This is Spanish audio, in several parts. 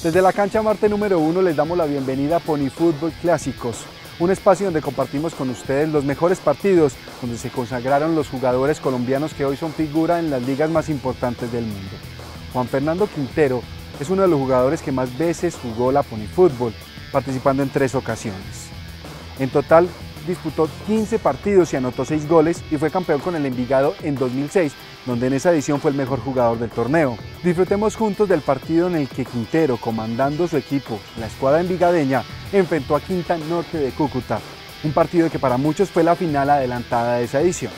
Desde la cancha Marte número 1 les damos la bienvenida a Pony Fútbol Clásicos, un espacio donde compartimos con ustedes los mejores partidos, donde se consagraron los jugadores colombianos que hoy son figura en las ligas más importantes del mundo. Juan Fernando Quintero es uno de los jugadores que más veces jugó la Pony Fútbol, participando en 3 ocasiones. En total disputó 15 partidos y anotó 6 goles y fue campeón con el Envigado en 2006, donde en esa edición fue el mejor jugador del torneo. Disfrutemos juntos del partido en el que Quintero, comandando su equipo, la escuadra envigadeña, enfrentó a Quinta Norte de Cúcuta, un partido que para muchos fue la final adelantada de esa edición.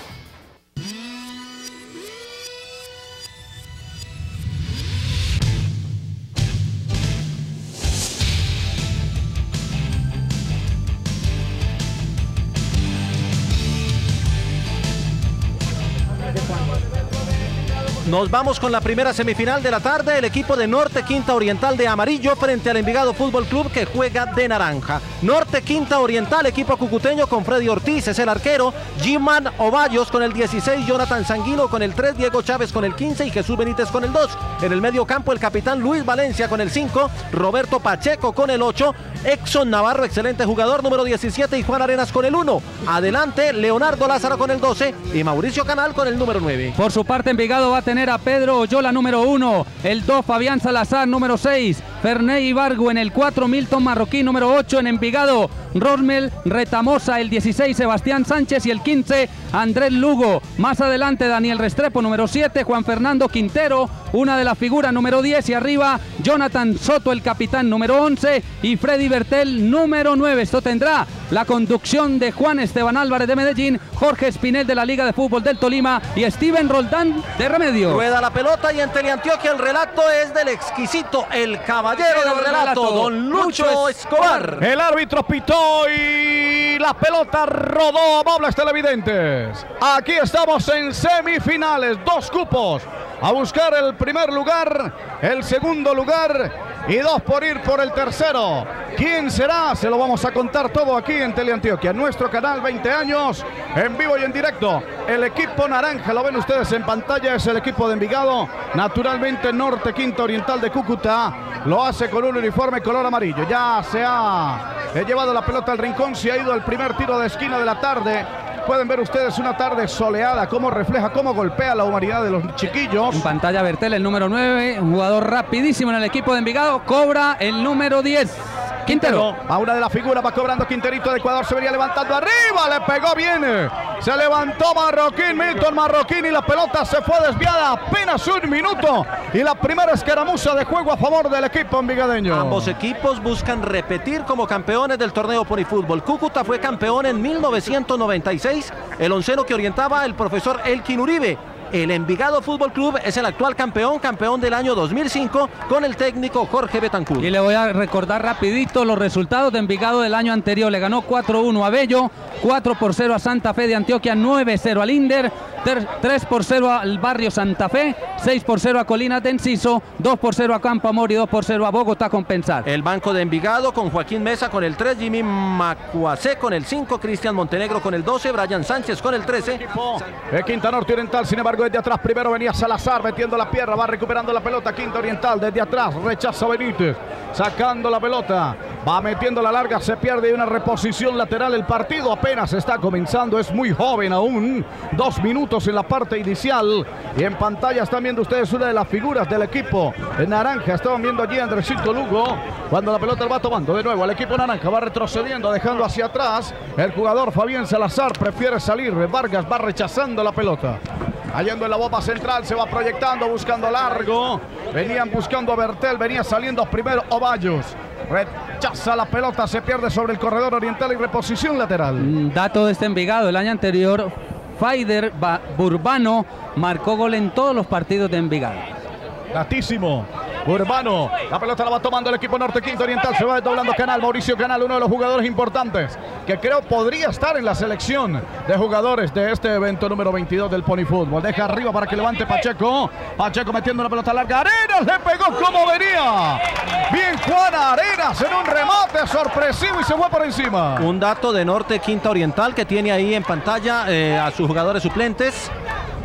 Nos vamos con la primera semifinal de la tarde, el equipo de Norte Quinta Oriental de amarillo frente al Envigado Fútbol Club que juega de naranja. Norte Quinta Oriental, equipo cucuteño con Freddy Ortiz, es el arquero, Giman Ovallos con el 16, Jonathan Sanguino con el 3, Diego Chávez con el 15 y Jesús Benítez con el 2. En el medio campo el capitán Luis Valencia con el 5, Roberto Pacheco con el 8, Exxon Navarro, excelente jugador, número 17 y Juan Arenas con el 1. Adelante Leonardo Lázaro con el 12 y Mauricio Canal con el número 9. Por su parte Envigado va a tener a Pedro Oyola número 1, el 2 Fabián Salazar número 6, Ferney Ibargo en el 4, Milton Marroquín número 8 en Envigado, Rosmel Retamosa el 16, Sebastián Sánchez y el 15, Andrés Lugo. Más adelante Daniel Restrepo número 7, Juan Fernando Quintero, una de las figuras número 10 y arriba Jonathan Soto el capitán número 11 y Freddy Bertel número 9. Esto tendrá la conducción de Juan Esteban Álvarez de Medellín, Jorge Espinel de la Liga de Fútbol del Tolima y Steven Roldán de Remedio. Rueda la pelota y en Teleantioquia el relato es del exquisito, el caballero del relato, don Lucho Escobar. El árbitro pitó y la pelota rodó, amables televidentes. Aquí estamos en semifinales, 2 cupos a buscar el primer lugar, el segundo lugar y 2 por ir por el tercero. ¿Quién será? Se lo vamos a contar todo aquí en Teleantioquia, nuestro canal 20 años, en vivo y en directo. El equipo naranja, lo ven ustedes en pantalla, es el equipo de Envigado. Naturalmente Norte Quinta Oriental de Cúcuta lo hace con un uniforme color amarillo. Ya se ha llevado la pelota al rincón, se ha ido el primer tiro de esquina de la tarde. Pueden ver ustedes una tarde soleada, cómo refleja, cómo golpea la humanidad de los chiquillos. En pantalla Bertel, el número 9, un jugador rapidísimo en el equipo de Envigado, cobra el número 10. Quintero. A una de las figuras va cobrando Quinterito de Ecuador, se venía levantando arriba, le pegó bien. Se levantó Marroquín, Milton Marroquín y la pelota se fue desviada apenas 1 minuto. Y la primera escaramuza de juego a favor del equipo envigadeño. Ambos equipos buscan repetir como campeones del torneo Pony Fútbol. Cúcuta fue campeón en 1996, el onceno que orientaba el profesor Elkin Uribe. El Envigado Fútbol Club es el actual campeón del año 2005 con el técnico Jorge Betancourt. Y le voy a recordar rapidito los resultados de Envigado del año anterior. Le ganó 4-1 a Bello, 4-0 a Santa Fe de Antioquia, 9-0 al Inder, 3-0 al Barrio Santa Fe, 6-0 a Colinas de Enciso, 2-0 a Campo Amor y 2-0 a Bogotá Compensar. El banco de Envigado con Joaquín Mesa con el 3, Jimmy Macuacé con el 5, Cristian Montenegro con el 12, Brian Sánchez con el 13. Quinta Norte Oriental, sin embargo, desde atrás primero venía Salazar metiendo la pierna, va recuperando la pelota Quinta Oriental desde atrás, rechaza Benítez, sacando la pelota, va metiendo la larga, se pierde una reposición lateral. El partido apenas está comenzando, es muy joven aún, 2 minutos en la parte inicial y en pantalla están viendo ustedes una de las figuras del equipo naranja. Estaban viendo allí a Andresito Lugo cuando la pelota va tomando de nuevo el equipo naranja, va retrocediendo, dejando hacia atrás el jugador Fabián Salazar, prefiere salir, Vargas va rechazando la pelota. Hallando en la bomba central, se va proyectando, buscando largo. Venían buscando a Bertel, venía saliendo primero Ovallos. Rechaza la pelota, se pierde sobre el corredor oriental y reposición lateral. Dato de este Envigado, el año anterior, Faider Burbano marcó gol en todos los partidos de Envigado. Datísimo. Urbano, la pelota la va tomando el equipo Norte Quinta Oriental, se va desdoblando Canal, Mauricio Canal, uno de los jugadores importantes que creo podría estar en la selección de jugadores de este evento número 22 del Pony Fútbol. Deja arriba para que levante Pacheco, Pacheco metiendo una pelota larga, Arenas le pegó como venía. Bien Juan Arenas en un remate sorpresivo y se fue por encima. Un dato de Norte Quinta Oriental que tiene ahí en pantalla a sus jugadores suplentes.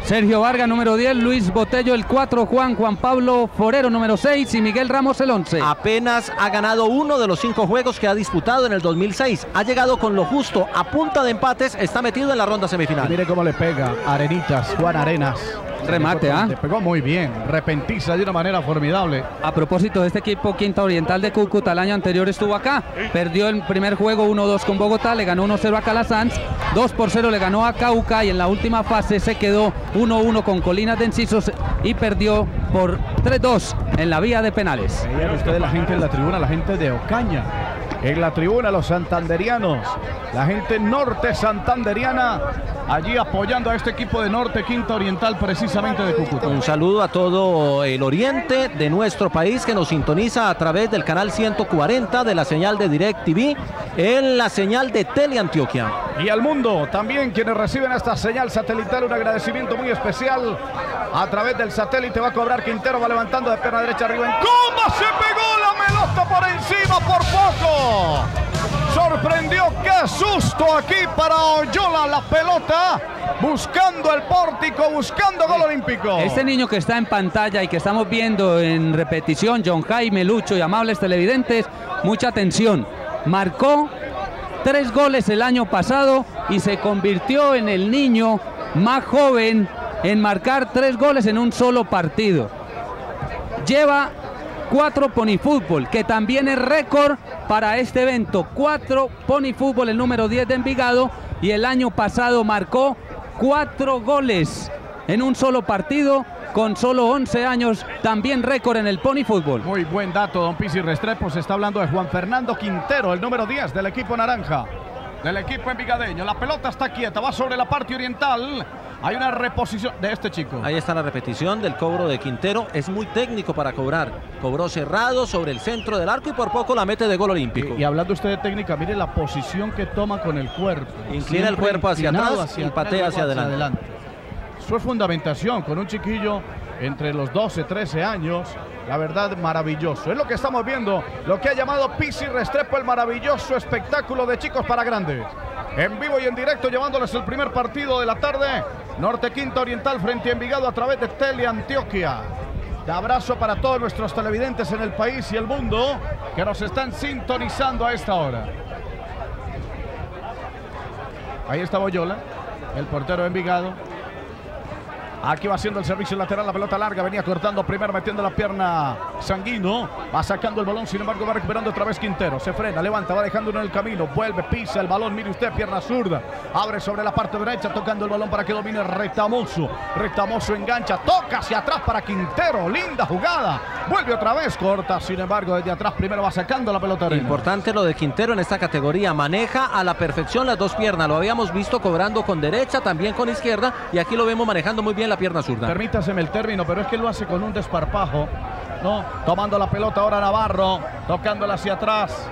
Sergio Vargas, número 10, Luis Botello, el 4, Juan Pablo Forero, número 6 y Miguel Ramos, el 11. Apenas ha ganado uno de los 5 juegos que ha disputado en el 2006. Ha llegado con lo justo, a punta de empates, está metido en la ronda semifinal. Y mire cómo le pega Arenitas, Juan Arenas. Remate, Le pegó muy bien, repentiza de una manera formidable. A propósito de este equipo, Quinta Oriental de Cúcuta, el año anterior estuvo acá. Perdió el primer juego 1-2 con Bogotá, le ganó 1-0 a Calasanz, 2-0 le ganó a Cauca y en la última fase se quedó 1-1 con Colinas de Encisos y perdió por 3-2 en la vía de penales. Veían ustedes la gente en la tribuna, la gente de Ocaña. En la tribuna los santanderianos, la gente norte santanderiana, allí apoyando a este equipo de Norte Quinta Oriental precisamente de Cúcuta. Un saludo a todo el oriente de nuestro país que nos sintoniza a través del canal 140 de la señal de DirecTV, en la señal de Teleantioquia. Y al mundo también quienes reciben esta señal satelital, un agradecimiento muy especial a través del satélite. Va a cobrar Quintero, va levantando de pierna derecha arriba. ¿Cómo se pegó la pelota por encima por poco? Sorprendió, qué susto aquí para Oyola, la pelota buscando el pórtico, buscando gol olímpico. Este niño que está en pantalla y que estamos viendo en repetición, John Jaime, Lucho y amables televidentes, mucha atención. Marcó 3 goles el año pasado y se convirtió en el niño más joven en marcar 3 goles en un solo partido. Lleva 4 Pony Fútbol, que también es récord para este evento. 4 Pony Fútbol, el número 10 de Envigado, y el año pasado marcó 4 goles en un solo partido, con solo 11 años, también récord en el Pony Fútbol. Muy buen dato, don Pizzi Restrepo. Se está hablando de Juan Fernando Quintero, el número 10 del equipo naranja, del equipo envigadeño. La pelota está quieta, va sobre la parte oriental. Hay una reposición de este chico. Ahí está la repetición del cobro de Quintero. Es muy técnico para cobrar. Cobró cerrado sobre el centro del arco y por poco la mete de gol olímpico. Y hablando usted de técnica, mire la posición que toma con el cuerpo. Inclina el cuerpo hacia atrás y patea hacia adelante. Su fundamentación con un chiquillo entre los 12, 13 años. La verdad, maravilloso. Es lo que estamos viendo, lo que ha llamado Pizzi Restrepo, el maravilloso espectáculo de chicos para grandes. En vivo y en directo, llevándoles el primer partido de la tarde. Norte Quinta Oriental frente a Envigado a través de Teleantioquia. De abrazo para todos nuestros televidentes en el país y el mundo que nos están sintonizando a esta hora. Ahí está Boyola, el portero de Envigado. Aquí va haciendo el servicio lateral, la pelota larga, venía cortando primero, metiendo la pierna Sanguino, va sacando el balón, sin embargo va recuperando otra vez Quintero, se frena, levanta, va dejándolo en el camino, vuelve, pisa el balón, mire usted, pierna zurda, abre sobre la parte derecha, tocando el balón para que domine Retamoso, Retamoso engancha, toca hacia atrás para Quintero, linda jugada, vuelve otra vez, corta, sin embargo desde atrás primero va sacando la pelota. Importante lo de Quintero en esta categoría, maneja a la perfección las dos piernas, lo habíamos visto cobrando con derecha, también con izquierda, y aquí lo vemos manejando muy bien la pierna zurda. Permítaseme el término, pero es que lo hace con un desparpajo, ¿no? Tomando la pelota ahora Navarro, tocándola hacia atrás.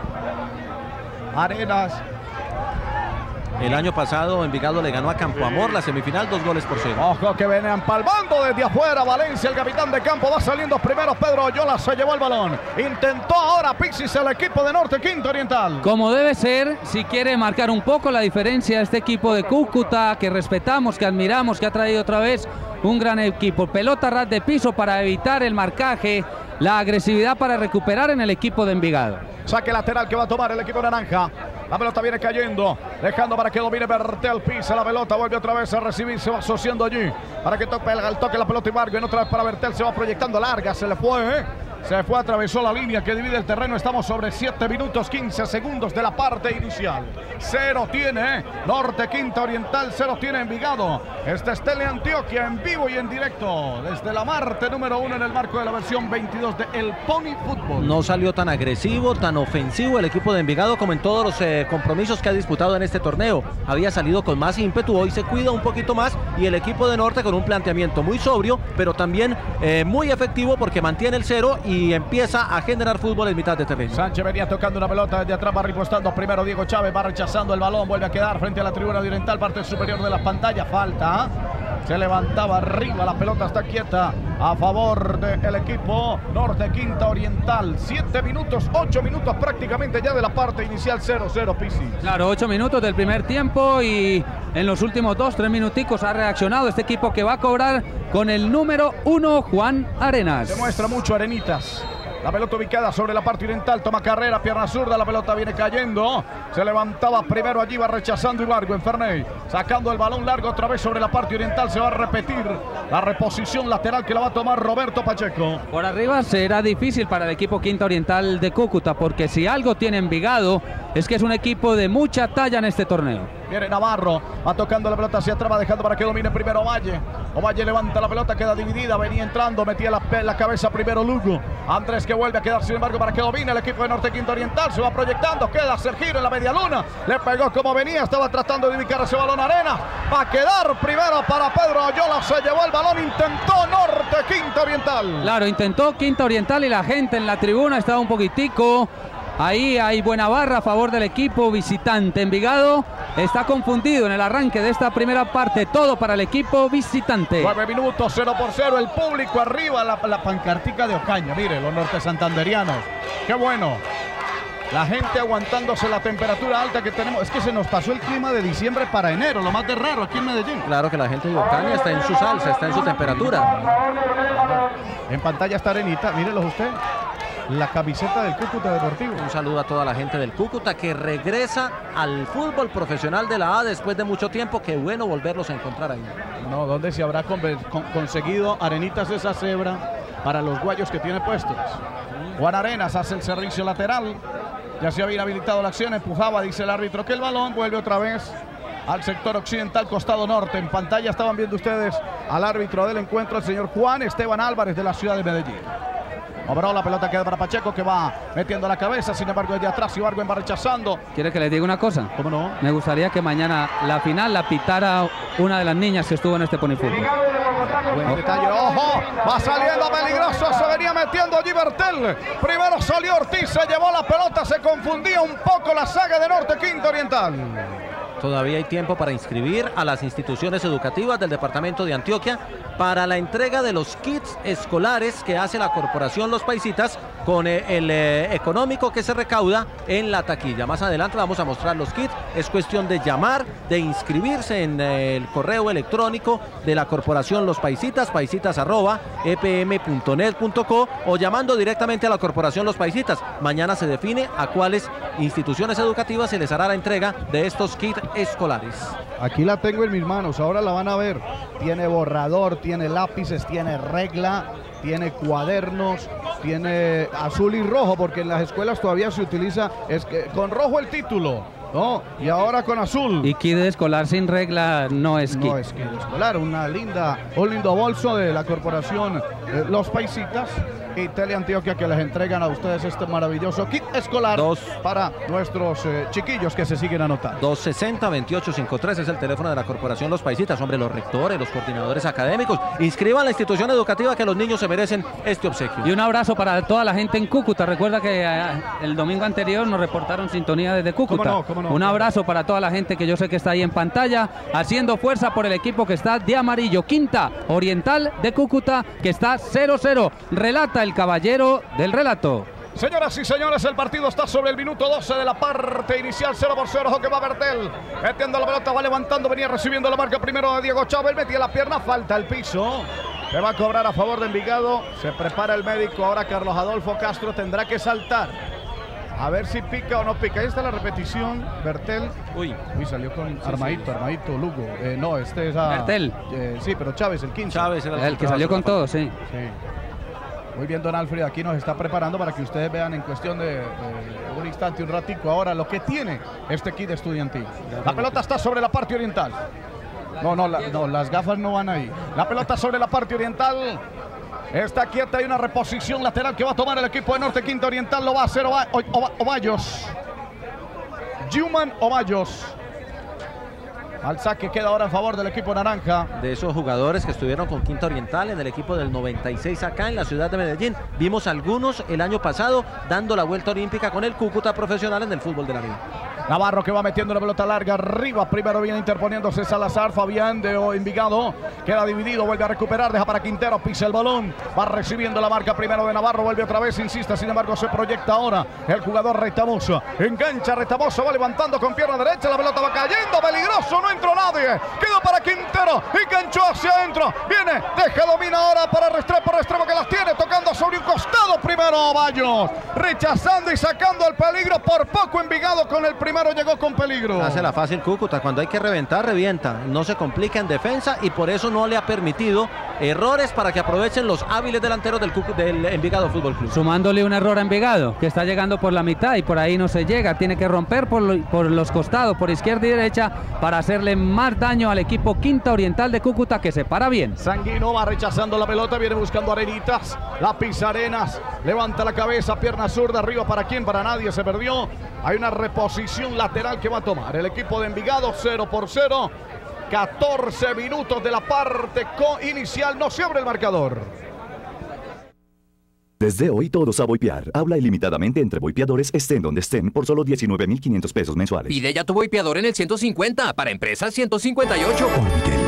Arenas. El año pasado Envigado le ganó a Campo Amor la semifinal 2-0. Ojo que viene empalmando desde afuera Valencia, el capitán de campo, va saliendo primero Pedro Oyola, se llevó el balón. Intentó ahora Pixis el equipo de Norte Quinta Oriental. Como debe ser, si quiere marcar un poco la diferencia este equipo de Cúcuta, que respetamos, que admiramos, que ha traído otra vez un gran equipo. Pelota ras de piso para evitar el marcaje, la agresividad para recuperar en el equipo de Envigado. Saque lateral que va a tomar el equipo naranja. La pelota viene cayendo, dejando para que domine Bertel, pisa la pelota, vuelve otra vez a recibir, se va asociando allí para que toque la pelota Ibargüen, otra vez para Bertel, se va proyectando larga, se le fue, atravesó la línea que divide el terreno. Estamos sobre 7 minutos 15 segundos de la parte inicial. 0 tiene Norte Quinta Oriental, 0 tiene Envigado. Este es Teleantioquia en vivo y en directo desde la Marte número 1 en el marco de la versión 22 de El Pony Fútbol. No salió tan agresivo, tan ofensivo el equipo de Envigado como en todos los compromisos que ha disputado en este torneo. Había salido con más ímpetu, hoy se cuida un poquito más y el equipo de Norte con un planteamiento muy sobrio, pero también muy efectivo porque mantiene el 0 y empieza a generar fútbol en mitad de terreno. Sánchez venía tocando una pelota desde atrás, va ripostando primero Diego Chávez, va rechazando el balón, vuelve a quedar frente a la tribuna oriental, parte superior de la pantalla, falta. Se levantaba arriba, la pelota está quieta a favor del equipo Norte Quinta Oriental. 7 minutos, 8 minutos prácticamente ya de la parte inicial, 0-0 Pizzi. Claro, 8 minutos del primer tiempo y en los últimos 2-3 minuticos ha reaccionado este equipo que va a cobrar con el número 1, Juan Arenas. Demuestra mucho Arenitas. La pelota ubicada sobre la parte oriental, toma carrera, pierna zurda, la pelota viene cayendo. Se levantaba primero allí, va rechazando Ibargüen. Ferney sacando el balón largo otra vez sobre la parte oriental. Se va a repetir la reposición lateral que la va a tomar Roberto Pacheco. Por arriba será difícil para el equipo Quinta Oriental de Cúcuta, porque si algo tiene Envigado es que es un equipo de mucha talla en este torneo. Viene Navarro, va tocando la pelota hacia atrás, va dejando para que domine primero Ovalle. Ovalle levanta la pelota, queda dividida, venía entrando, metía la cabeza primero Lugo. Andrés que vuelve a quedar sin embargo para que domine el equipo de Norte Quinta Oriental. Se va proyectando, queda Sergio en la media luna. Le pegó como venía, estaba tratando de ubicar ese balón Arena. Va a quedar primero para Pedro Oyola, se llevó el balón, intentó Norte Quinta Oriental. Claro, intentó Quinta Oriental y la gente en la tribuna estaba un poquitico. Ahí hay buena barra a favor del equipo visitante. Envigado está confundido en el arranque de esta primera parte. Todo para el equipo visitante. 9 minutos, 0-0. El público arriba, la pancartica de Ocaña. Mire, los norte santanderianos. Qué bueno. La gente aguantándose la temperatura alta que tenemos. Es que se nos pasó el clima de diciembre para enero, lo más de raro aquí en Medellín. Claro que la gente de Ocaña está en su salsa, está en su temperatura. En pantalla está Arenita, mírenlo usted. La camiseta del Cúcuta Deportivo. Un saludo a toda la gente del Cúcuta que regresa al fútbol profesional de la A después de mucho tiempo. Qué bueno volverlos a encontrar ahí. No, ¿dónde se habrá conseguido Arenitas esa cebra para los guayos que tiene puestos? Juan Arenas hace el servicio lateral. Ya se había inhabilitado la acción, empujaba, dice el árbitro, que el balón vuelve otra vez al sector occidental, costado norte. En pantalla estaban viendo ustedes al árbitro del encuentro, el señor Juan Esteban Álvarez de la ciudad de Medellín. Obró, la pelota queda para Pacheco, que va metiendo la cabeza, sin embargo desde atrás Ibargüen va rechazando. ¿Quiere que les diga una cosa? ¿Cómo no? Me gustaría que mañana la final la pitara una de las niñas que estuvo en este Ponifútbol. Buen detalle, ojo, va saliendo peligroso, se venía metiendo allí Bertel. Primero salió Ortiz, se llevó la pelota, se confundía un poco la saga de Norte Quinta Oriental. Todavía hay tiempo para inscribir a las instituciones educativas del departamento de Antioquia para la entrega de los kits escolares que hace la corporación Los Paisitas con el económico que se recauda en la taquilla. Más adelante vamos a mostrar los kits. Es cuestión de llamar, de inscribirse en el correo electrónico de la corporación Los Paisitas, paisitas@epm.net.co, o llamando directamente a la corporación Los Paisitas. Mañana se define a cuáles instituciones educativas se les hará la entrega de estos kits escolares. Aquí la tengo en mis manos, ahora la van a ver. Tiene borrador, tiene lápices, tiene regla, tiene cuadernos, tiene azul y rojo, porque en las escuelas todavía se utiliza con rojo el título, ¿no? Y ahora con azul. Y kit escolar sin regla no es kit. No es kit escolar, un lindo bolso de la corporación Los Paisitas y Teleantioquia, que les entregan a ustedes este maravilloso kit escolar para nuestros chiquillos que se siguen anotando. 260-2853 es el teléfono de la corporación Los Paisitas. Hombre, los rectores, los coordinadores académicos, inscriban a la institución educativa, que los niños se merecen este obsequio. Y un abrazo para toda la gente en Cúcuta. Recuerda que el domingo anterior nos reportaron sintonía desde Cúcuta. ¿Cómo no? Un abrazo para toda la gente que yo sé que está ahí en pantalla, haciendo fuerza por el equipo que está de amarillo. Quinta Oriental de Cúcuta, que está 0-0. Relata el caballero del relato. Señoras y señores, el partido está sobre el minuto 12 de la parte inicial, 0-0, ojo que va Bertel, metiendo la pelota, va levantando, venía recibiendo la marca primero de Diego Chávez, metía la pierna, falta el piso, que va a cobrar a favor de Envigado, se prepara el médico, ahora Carlos Adolfo Castro tendrá que saltar, a ver si pica o no pica. Ahí está la repetición, Bertel, uy salió con armadito Lugo, no, este es Bertel, sí, pero Chávez, el 15. Chávez era el que salió con todo, sí. Muy bien, don Alfred, aquí nos está preparando para que ustedes vean en cuestión de un instante, un ratico, ahora lo que tiene este kit estudiantil. La pelota está sobre la parte oriental. No, las gafas no van ahí. La pelota sobre la parte oriental. Está quieta, hay una reposición lateral que va a tomar el equipo de Norte Quinta Oriental. Lo va a hacer Ovallos. Juman Ovallos. Al saque queda ahora a favor del equipo naranja. De esos jugadores que estuvieron con Quinta Oriental en el equipo del 96 acá en la ciudad de Medellín. Vimos algunos el año pasado dando la vuelta olímpica con el Cúcuta profesional en el fútbol de la liga. Navarro que va metiendo la pelota larga arriba. Primero viene interponiéndose Salazar. Fabián de Envigado queda dividido, vuelve a recuperar, deja para Quintero, pisa el balón, va recibiendo la marca primero de Navarro, vuelve otra vez, insiste, sin embargo se proyecta ahora el jugador Retamoso, engancha Retamoso, va levantando con pierna derecha, la pelota va cayendo, peligroso, no entró nadie, quedó para Quintero, enganchó hacia adentro, viene, deja, domina ahora para Restrepo que las tiene, tocando sobre un costado primero Baños, rechazando y sacando el peligro, por poco Envigado con el primero llegó con peligro. Hace la fácil Cúcuta, cuando hay que reventar, revienta, no se complica en defensa y por eso no le ha permitido errores para que aprovechen los hábiles delanteros del Envigado Fútbol Club. Sumándole un error a Envigado, que está llegando por la mitad y por ahí no se llega, tiene que romper por los costados, por izquierda y derecha, para hacerle más daño al equipo Quinta Oriental de Cúcuta, que se para bien. Sanguino va rechazando la pelota, viene buscando Arenitas, la pisa Arenas, levanta la cabeza, pierna zurda, arriba para quién, para nadie, se perdió. Hay una reposición lateral que va a tomar el equipo de Envigado, 0-0. 14 minutos de la parte inicial, no se abre el marcador. Desde hoy todos a Voipear. Habla ilimitadamente entre voipeadores, estén donde estén, por solo 19.500 pesos mensuales. Pide ya tu Voipeador en el 150, para empresas 158. Orbitel.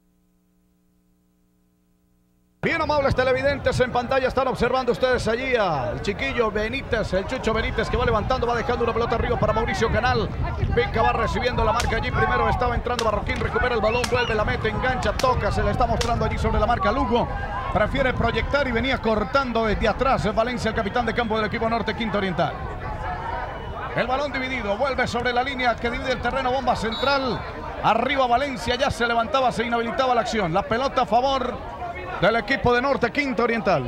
Bien amables televidentes, en pantalla están observando ustedes allí al chiquillo Benítez, el Chucho Benítez, que va levantando, va dejando una pelota arriba para Mauricio Canal. Pica, va recibiendo la marca allí, primero estaba entrando Marroquín, recupera el balón, vuelve, la mete, engancha, toca, se le está mostrando allí sobre la marca Lugo. Prefiere proyectar y venía cortando desde atrás Valencia, el capitán de campo del equipo Norte Quinta Oriental. El balón dividido, vuelve sobre la línea que divide el terreno, bomba central. Arriba Valencia, ya se levantaba, se inhabilitaba la acción. La pelota a favor del equipo de Norte Quinta Oriental.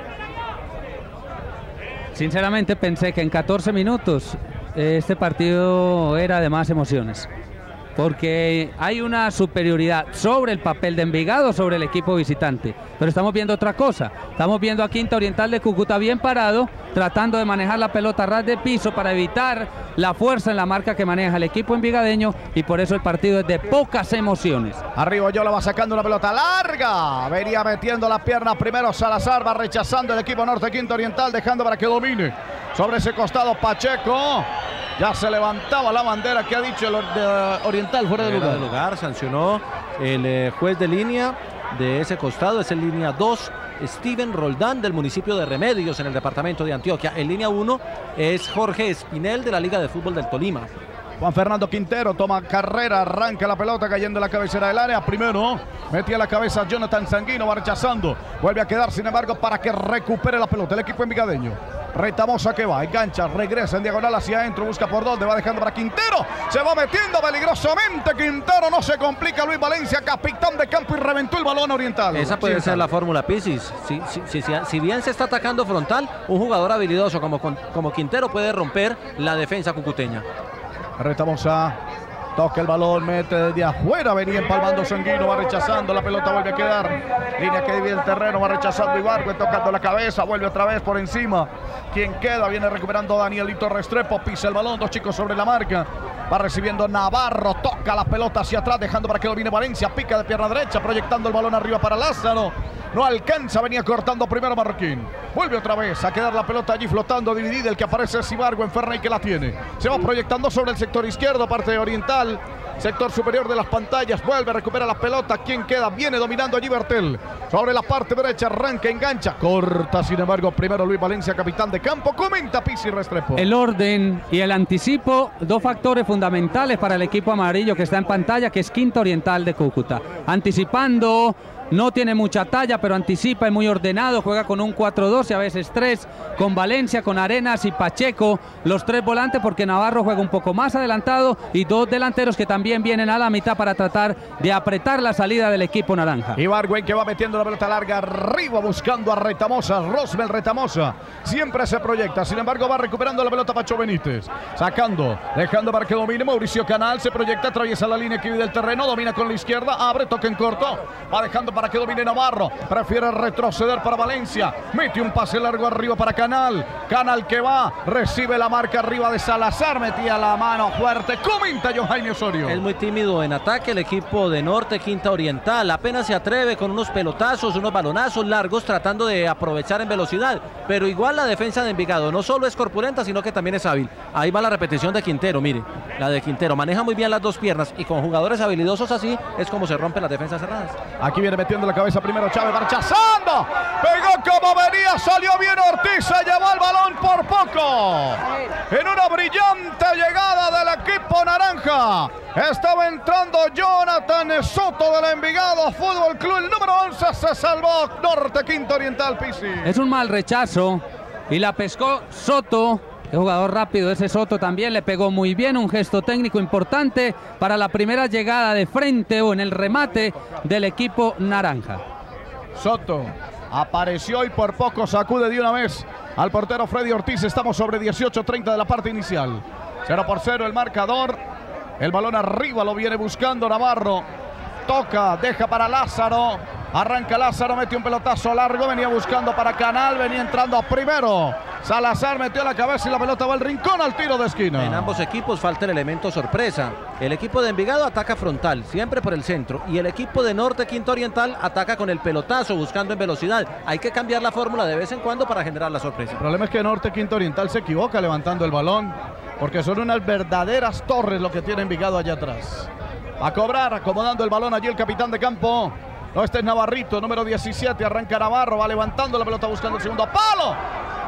Sinceramente pensé que en 14 minutos este partido era de más emociones, porque hay una superioridad sobre el papel de Envigado sobre el equipo visitante, pero estamos viendo otra cosa. Estamos viendo a Quinta Oriental de Cúcuta bien parado, tratando de manejar la pelota a ras de piso para evitar la fuerza en la marca que maneja el equipo envigadeño, y por eso el partido es de pocas emociones. Arriba Yola va sacando una pelota larga, venía metiendo la pierna primero Salazar, va rechazando el equipo Norte Quinta Oriental, dejando para que domine sobre ese costado Pacheco. Ya se levantaba la bandera que ha dicho el Oriental fuera de lugar. Sancionó el juez de línea de ese costado, es el línea 2, Steven Roldán, del municipio de Remedios, en el departamento de Antioquia. En línea 1 es Jorge Espinel, de la Liga de Fútbol del Tolima. Juan Fernando Quintero toma carrera, arranca la pelota cayendo en la cabecera del área. Primero metía la cabeza Jonathan Sanguino, va rechazando, vuelve a quedar sin embargo para que recupere la pelota el equipo envigadeño. Retamosa que va, engancha, regresa en diagonal hacia adentro, busca por dónde, va dejando para Quintero, se va metiendo peligrosamente Quintero, no se complica Luis Valencia, capitán de campo, y reventó el balón Oriental. Esa puede ser la fórmula Pisis. Si bien se está atacando frontal, un jugador habilidoso como Quintero puede romper la defensa cucuteña. Retamosa toca el balón, mete desde afuera, venía empalmando Sanguino, va rechazando, la pelota vuelve a quedar, línea que divide el terreno, va rechazando Ibargüen, tocando la cabeza, vuelve otra vez por encima, quien queda, viene recuperando Danielito Restrepo, pisa el balón, dos chicos sobre la marca, va recibiendo Navarro, toca la pelota hacia atrás, dejando para que domine Valencia, pica de pierna derecha, proyectando el balón arriba para Lázaro, no alcanza, venía cortando primero Marroquín, vuelve otra vez a quedar la pelota allí flotando, dividida, el que aparece es Ibargüen, Ferney que la tiene, se va proyectando sobre el sector izquierdo, parte oriental, sector superior de las pantallas, vuelve, recupera la pelota, quien queda, viene dominando allí Bertel, sobre la parte derecha, arranca, engancha, corta, sin embargo, primero Luis Valencia, capitán de campo, comenta Pizzi Restrepo. El orden y el anticipo, dos factores fundamentales para el equipo amarillo que está en pantalla, que es Quinta Oriental de Cúcuta, anticipando. No tiene mucha talla, pero anticipa, es muy ordenado, juega con un 4-2 y a veces 3, con Valencia, con Arenas y Pacheco, los tres volantes, porque Navarro juega un poco más adelantado, y dos delanteros que también vienen a la mitad para tratar de apretar la salida del equipo naranja. Ibargüen que va metiendo la pelota larga arriba, buscando a Retamosa, Rosmel Retamosa, siempre se proyecta, sin embargo va recuperando la pelota Pacho Benítez, sacando, dejando para que domine Mauricio Canal, se proyecta, atraviesa la línea que divide el terreno, domina con la izquierda, abre, toca en corto, va dejando para que domine Navarro, prefiere retroceder para Valencia, mete un pase largo arriba para Canal, Canal que va, recibe la marca arriba de Salazar, metía la mano fuerte, comenta Johaine Osorio. Es muy tímido en ataque el equipo de Norte Quinta Oriental, apenas se atreve con unos pelotazos, unos balonazos largos, tratando de aprovechar en velocidad, pero igual la defensa de Envigado no solo es corpulenta, sino que también es hábil. Ahí va la repetición de Quintero, mire. la de Quintero. Maneja muy bien las dos piernas y con jugadores habilidosos así es como se rompen las defensas cerradas. Aquí viene metiendo la cabeza primero Chávez, va rechazando. Pegó como venía, salió bien Ortiz, se llevó el balón por poco. En una brillante llegada del equipo naranja. Estaba entrando Jonathan Soto del Envigado Fútbol Club. El número 11 se salvó. Norte Quinta Oriental, Pisi. Es un mal rechazo y la pescó Soto. Qué jugador rápido ese Soto, también le pegó muy bien, un gesto técnico importante para la primera llegada de frente o en el remate del equipo naranja. Soto apareció y por poco sacude de una vez al portero Freddy Ortiz. Estamos sobre 18:30 de la parte inicial. 0-0 el marcador. El balón arriba lo viene buscando Navarro. Toca, deja para Lázaro. Arranca Lázaro, mete un pelotazo largo. Venía buscando para Canal, venía entrando primero. Salazar metió la cabeza y la pelota va al rincón al tiro de esquina. En ambos equipos falta el elemento sorpresa. El equipo de Envigado ataca frontal, siempre por el centro. Y el equipo de Norte Quinta Oriental ataca con el pelotazo, buscando en velocidad. Hay que cambiar la fórmula de vez en cuando para generar la sorpresa. El problema es que Norte Quinta Oriental se equivoca levantando el balón, porque son unas verdaderas torres lo que tiene Envigado allá atrás. A cobrar, acomodando el balón allí el capitán de campo. No, este es Navarrito, número 17. Arranca Navarro, va levantando la pelota buscando el segundo palo.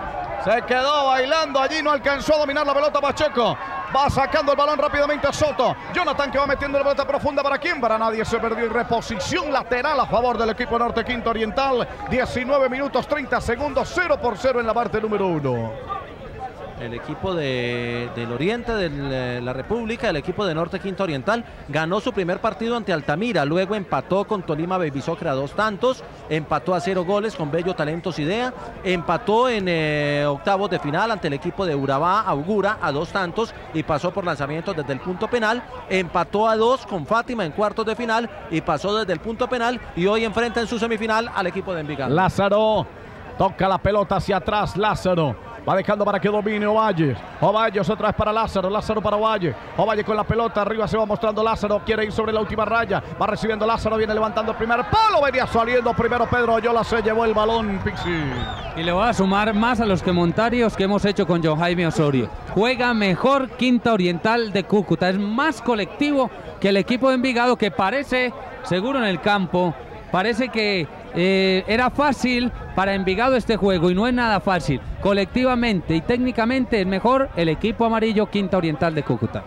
Se quedó bailando allí, no alcanzó a dominar la pelota Pacheco. Va sacando el balón rápidamente a Soto. Jonathan que va metiendo la pelota profunda. ¿Para quién? Para nadie. Se perdió y reposición lateral a favor del equipo Norte Quinta Oriental. 19 minutos 30 segundos. 0-0 en la parte número 1. El equipo del Oriente de la República, el equipo de Norte Quinta Oriental, ganó su primer partido ante Altamira, luego empató con Tolima Baby Soccer a 2 tantos, empató a 0 goles con Bello Talentos Idea, empató en octavos de final ante el equipo de Urabá Augura a 2 tantos y pasó por lanzamientos desde el punto penal, empató a 2 con Fátima en cuartos de final y pasó desde el punto penal y hoy enfrenta en su semifinal al equipo de Envigado. Lázaro toca la pelota hacia atrás, Lázaro. Va dejando para que domine Ovalle. Ovalle otra vez para Lázaro. Lázaro para Ovalle. Ovalle con la pelota. Arriba se va mostrando Lázaro. Quiere ir sobre la última raya. Va recibiendo Lázaro. Viene levantando el primer palo. Venía saliendo primero Pedro Oyola. Se llevó el balón, Pixi. Y le voy a sumar más a los comentarios que hemos hecho con John Jaime Osorio. Juega mejor Quinta Oriental de Cúcuta. Es más colectivo que el equipo de Envigado, que parece seguro en el campo. Parece que era fácil para Envigado este juego y no es nada fácil. Colectivamente y técnicamente es mejor el equipo amarillo Quinta Oriental de Cúcuta.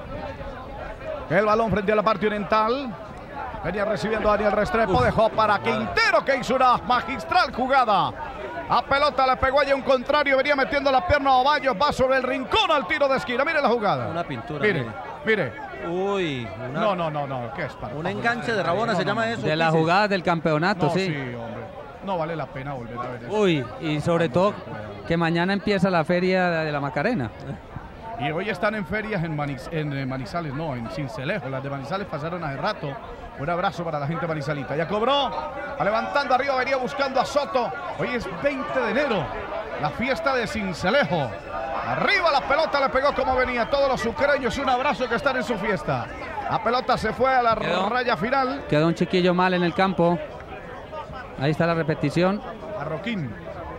El balón frente a la parte oriental. Venía recibiendo a Daniel Restrepo. Dejó para Quintero, que hizo una magistral jugada. A pelota le pegó allí un contrario. Venía metiendo la pierna a Ovallos. Va sobre el rincón al tiro de esquina. Mire la jugada. Una pintura. Mire. Uy, no, ¿qué es un enganche de Rabona, se llama eso. De las jugadas del campeonato, no, sí. Sí, hombre. No vale la pena volver a ver eso. Uy, y sobre todo que mañana empieza la feria de la Macarena. Y hoy están en ferias en Manizales, no, en Cincelejo. Las de Manizales pasaron hace rato. Un abrazo para la gente manizalita. Ya cobró, va levantando arriba, venía buscando a Soto. Hoy es 20 de enero, la fiesta de Cincelejo. Arriba la pelota le pegó como venía. Todos los ucranios, un abrazo que están en su fiesta. La pelota se fue a la raya final. Quedó un chiquillo mal en el campo. Ahí está la repetición. Arroquín.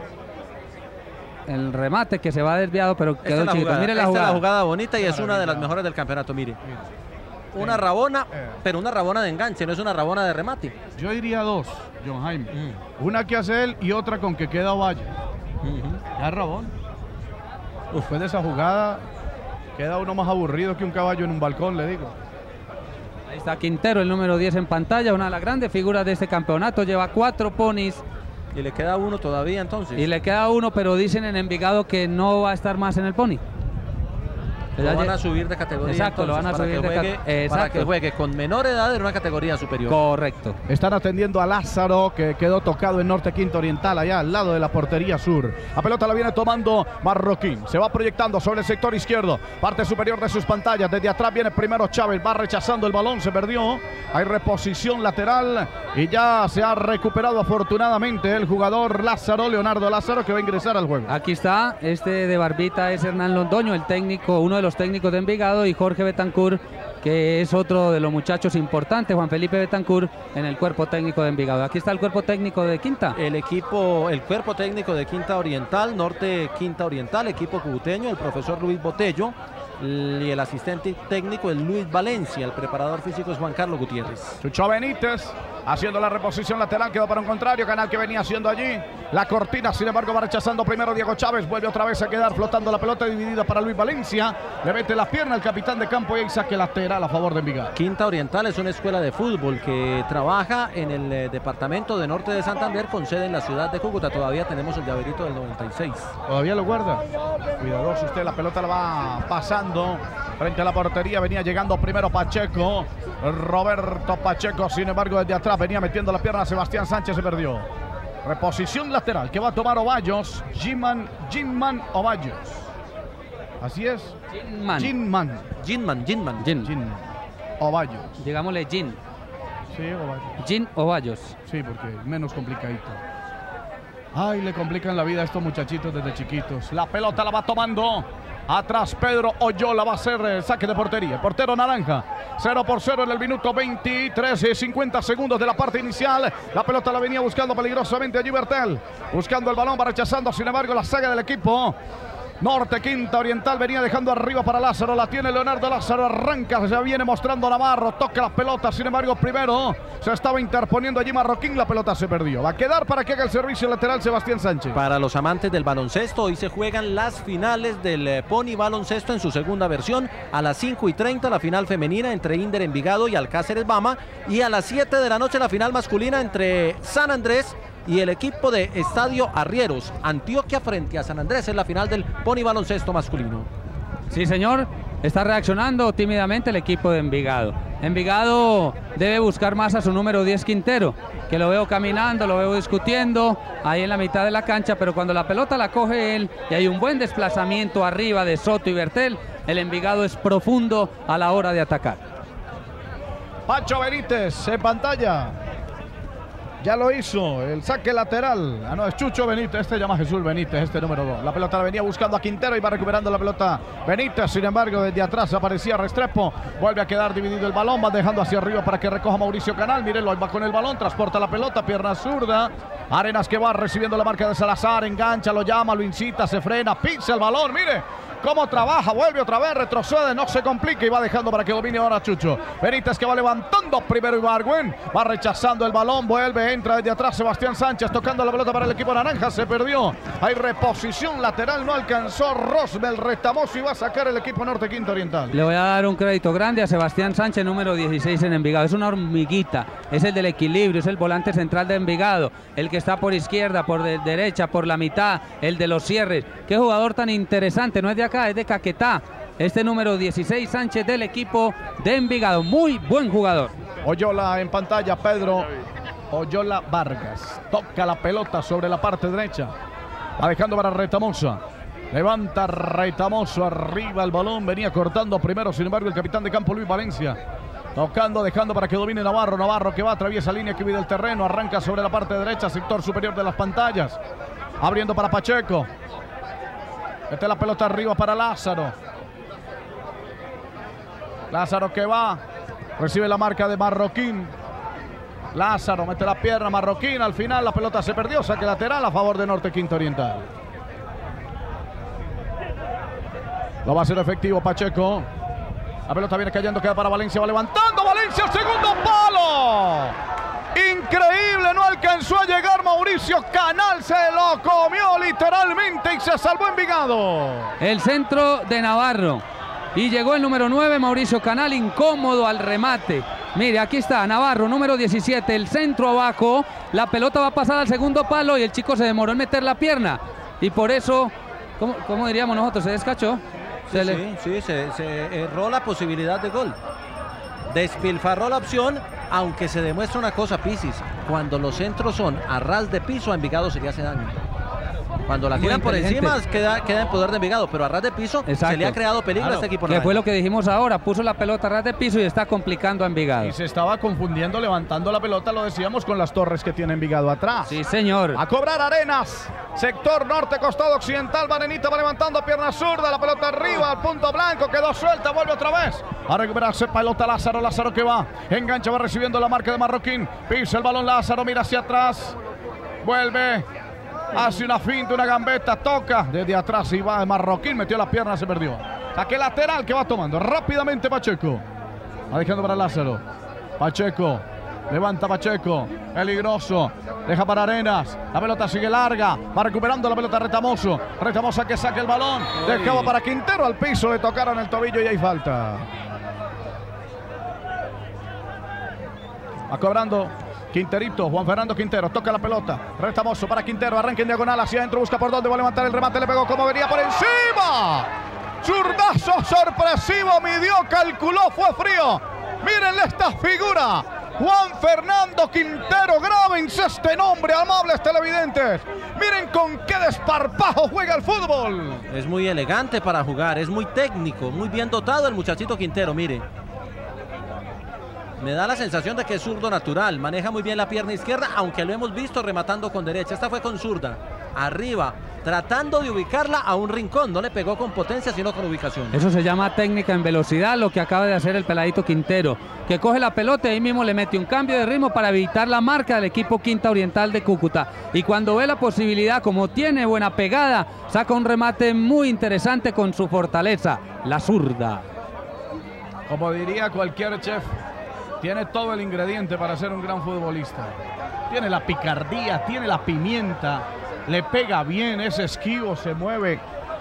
El remate que se va desviado, pero quedó chiquito. Mire la jugada. jugada. La jugada bonita y es una de las mejores del campeonato, mire. Una rabona, pero una rabona de enganche, no es una rabona de remate. Yo diría 2, John Jaime. Una que hace él y otra con que queda Ovalle. Ya rabón. Después de esa jugada queda uno más aburrido que un caballo en un balcón, le digo. Ahí está Quintero, el número 10 en pantalla, una de las grandes figuras de este campeonato. Lleva 4 ponis. Y le queda uno todavía entonces. Y le queda uno, pero dicen en Envigado que no va a estar más en el pony. Lo van a subir de categoría. Exacto, lo van a subir de categoría. Para que juegue con menor edad en una categoría superior. Correcto. Están atendiendo a Lázaro, que quedó tocado en Norte Quinta Oriental, allá al lado de la portería sur. La pelota la viene tomando Marroquín. Se va proyectando sobre el sector izquierdo. Parte superior de sus pantallas. Desde atrás viene primero Chávez. Va rechazando el balón. Se perdió. Hay reposición lateral. Y ya se ha recuperado afortunadamente el jugador Lázaro, Leonardo Lázaro, que va a ingresar al juego. Aquí está. Este de barbita es Hernán Londoño, el técnico, uno de los técnicos de Envigado, y Jorge Betancourt, que es otro de los muchachos importantes, Juan Felipe Betancourt, en el cuerpo técnico de Envigado. Aquí está el cuerpo técnico de Quinta. El cuerpo técnico de Quinta Oriental, Norte Quinta Oriental, equipo cubuteño, el profesor Luis Botello, y el asistente técnico es Luis Valencia, el preparador físico es Juan Carlos Gutiérrez. Chucho Benítez haciendo la reposición lateral, quedó para un contrario, Canal que venía haciendo allí la cortina, sin embargo va rechazando primero Diego Chávez, vuelve otra vez a quedar flotando la pelota dividida para Luis Valencia, le mete la pierna el capitán de campo y ahí saque lateral a favor de Envigado. Quinta Oriental es una escuela de fútbol que trabaja en el departamento de Norte de Santander con sede en la ciudad de Cúcuta. Todavía tenemos el llaverito del 96. Todavía lo guarda. Cuidadoso usted, la pelota la va pasando frente a la portería, venía llegando primero Pacheco, Roberto Pacheco, sin embargo desde atrás venía metiendo la pierna, Sebastián Sánchez se perdió. Reposición lateral que va a tomar Ovallos, Ginman Ovallos. Así es. Ginman Ovallos. Digámosle Gin. Sí, Ovallos. Gin Ovallos. Sí, porque menos complicadito. Ay, le complican la vida a estos muchachitos desde chiquitos. La pelota la va tomando. Atrás Pedro Oyola va a hacer el saque de portería. Portero naranja. 0-0 en el minuto 23 y 50 segundos de la parte inicial. La pelota la venía buscando peligrosamente allí Bertel. Buscando el balón, va rechazando sin embargo la saga del equipo. Norte Quinta Oriental venía dejando arriba para Lázaro, la tiene Leonardo Lázaro, arranca, se viene mostrando Navarro, toca la pelota, sin embargo primero se estaba interponiendo allí Marroquín, la pelota se perdió. Va a quedar para que haga el servicio lateral Sebastián Sánchez. Para los amantes del baloncesto, hoy se juegan las finales del Pony Baloncesto en su segunda versión. A las 5:30 la final femenina entre Inder Envigado y Alcáceres Bama, y a las 7 de la noche la final masculina entre San Andrés y el equipo de Estadio Arrieros. Antioquia frente a San Andrés en la final del Pony Baloncesto masculino. Sí, señor, está reaccionando tímidamente el equipo de Envigado. Envigado debe buscar más a su número 10 Quintero, que lo veo caminando, lo veo discutiendo ahí en la mitad de la cancha, pero cuando la pelota la coge él y hay un buen desplazamiento arriba de Soto y Bertel, el Envigado es profundo a la hora de atacar. Pacho Benítez en pantalla. Ya lo hizo, el saque lateral. Ah, no, es Chucho Benítez, este llama Jesús Benítez, este número 2. La pelota la venía buscando a Quintero y va recuperando la pelota Benítez. Sin embargo, desde atrás aparecía Restrepo. Vuelve a quedar dividido el balón, va dejando hacia arriba para que recoja Mauricio Canal. Mírenlo, ahí va con el balón, transporta la pelota, pierna zurda. Arenas que va recibiendo la marca de Salazar, engancha, lo llama, lo incita, se frena, pisa el balón, mire cómo trabaja, vuelve otra vez, retrocede, no se complica y va dejando para que domine ahora Chucho. Benítez que va levantando primero Ibargüen, va rechazando el balón, vuelve, entra desde atrás Sebastián Sánchez tocando la pelota para el equipo naranja, se perdió. Hay reposición lateral, no alcanzó Rosmel Retamoso y va a sacar el equipo Norte Quinta Oriental. Le voy a dar un crédito grande a Sebastián Sánchez, número 16 en Envigado. Es una hormiguita, es el del equilibrio, es el volante central de Envigado, el que está por izquierda, por derecha, por la mitad, el de los cierres. Qué jugador tan interesante, no es de acá, es de Caquetá. Este número 16 Sánchez del equipo de Envigado, muy buen jugador. Oyola en pantalla, Pedro Oyola Vargas toca la pelota sobre la parte derecha, va dejando para Retamosa, levanta Retamosa arriba el balón, venía cortando primero, sin embargo el capitán de campo Luis Valencia tocando, dejando para que domine Navarro. Navarro que va, atraviesa línea que vive el terreno, arranca sobre la parte derecha, sector superior de las pantallas, abriendo para Pacheco. Esta es la pelota arriba para Lázaro. Lázaro que va, recibe la marca de Marroquín. Lázaro mete la pierna, Marroquín, al final la pelota se perdió, saque lateral a favor de Norte Quinta Oriental. Lo va a hacer efectivo Pacheco. La pelota viene cayendo, queda para Valencia, va levantando Valencia, segundo palo. Increíble, no alcanzó a llegar Mauricio Canal, se lo comió literalmente y se salvó Envigado. El centro de Navarro y llegó el número 9 Mauricio Canal, incómodo al remate. Mire, aquí está Navarro, número 17, el centro abajo, la pelota va a pasar al segundo palo y el chico se demoró en meter la pierna y por eso, ¿cómo diríamos nosotros? Se descachó. Se erró la posibilidad de gol. Despilfarró la opción, aunque se demuestra una cosa, Pisis, cuando los centros son a ras de piso, a Envigado se le hace daño. Cuando la tiran por encima queda en poder de Envigado, pero a ras de piso se le ha creado peligro a este equipo. Que fue lo que dijimos ahora, puso la pelota a ras de piso y está complicando a Envigado. Y se estaba confundiendo levantando la pelota, lo decíamos, con las torres que tiene Envigado atrás. Sí, señor. A cobrar Arenas, sector norte, costado occidental, Banenita va levantando pierna zurda, la pelota arriba, al punto blanco, quedó suelta, vuelve otra vez. A recuperarse pelota Lázaro, Lázaro que va, engancha, va recibiendo la marca de Marroquín, pisa el balón Lázaro, mira hacia atrás, vuelve. Hace una finta, una gambeta, toca desde atrás y va Marroquín, metió la pierna, se perdió. Saque lateral que va tomando rápidamente Pacheco. Va dejando para Lázaro. Pacheco. Levanta Pacheco. Peligroso. Deja para Arenas. La pelota sigue larga. Va recuperando la pelota Retamoso. Retamosa que saca el balón. Dejaba para Quintero al piso. Le tocaron el tobillo y hay falta. Va cobrando Quinterito, Juan Fernando Quintero, toca la pelota, Retamoso para Quintero, arranca en diagonal hacia adentro, busca por dónde va a levantar el remate, le pegó como venía por encima. Zurdazo sorpresivo, midió, calculó, fue frío. Mírenle esta figura. Juan Fernando Quintero, grábense este nombre, amables televidentes. Miren con qué desparpajo juega el fútbol. Es muy elegante para jugar, es muy técnico, muy bien dotado el muchachito Quintero, mire. Me da la sensación de que es zurdo natural, maneja muy bien la pierna izquierda, aunque lo hemos visto rematando con derecha. Esta fue con zurda, arriba, tratando de ubicarla a un rincón. No le pegó con potencia, sino con ubicación. Eso se llama técnica en velocidad, lo que acaba de hacer el peladito Quintero, que coge la pelota y ahí mismo le mete un cambio de ritmo para evitar la marca del equipo Quinta Oriental de Cúcuta. Y cuando ve la posibilidad, como tiene buena pegada, saca un remate muy interesante con su fortaleza, la zurda. Como diría cualquier chef, tiene todo el ingrediente para ser un gran futbolista. Tiene la picardía, tiene la pimienta, le pega bien, es esquivo, se mueve.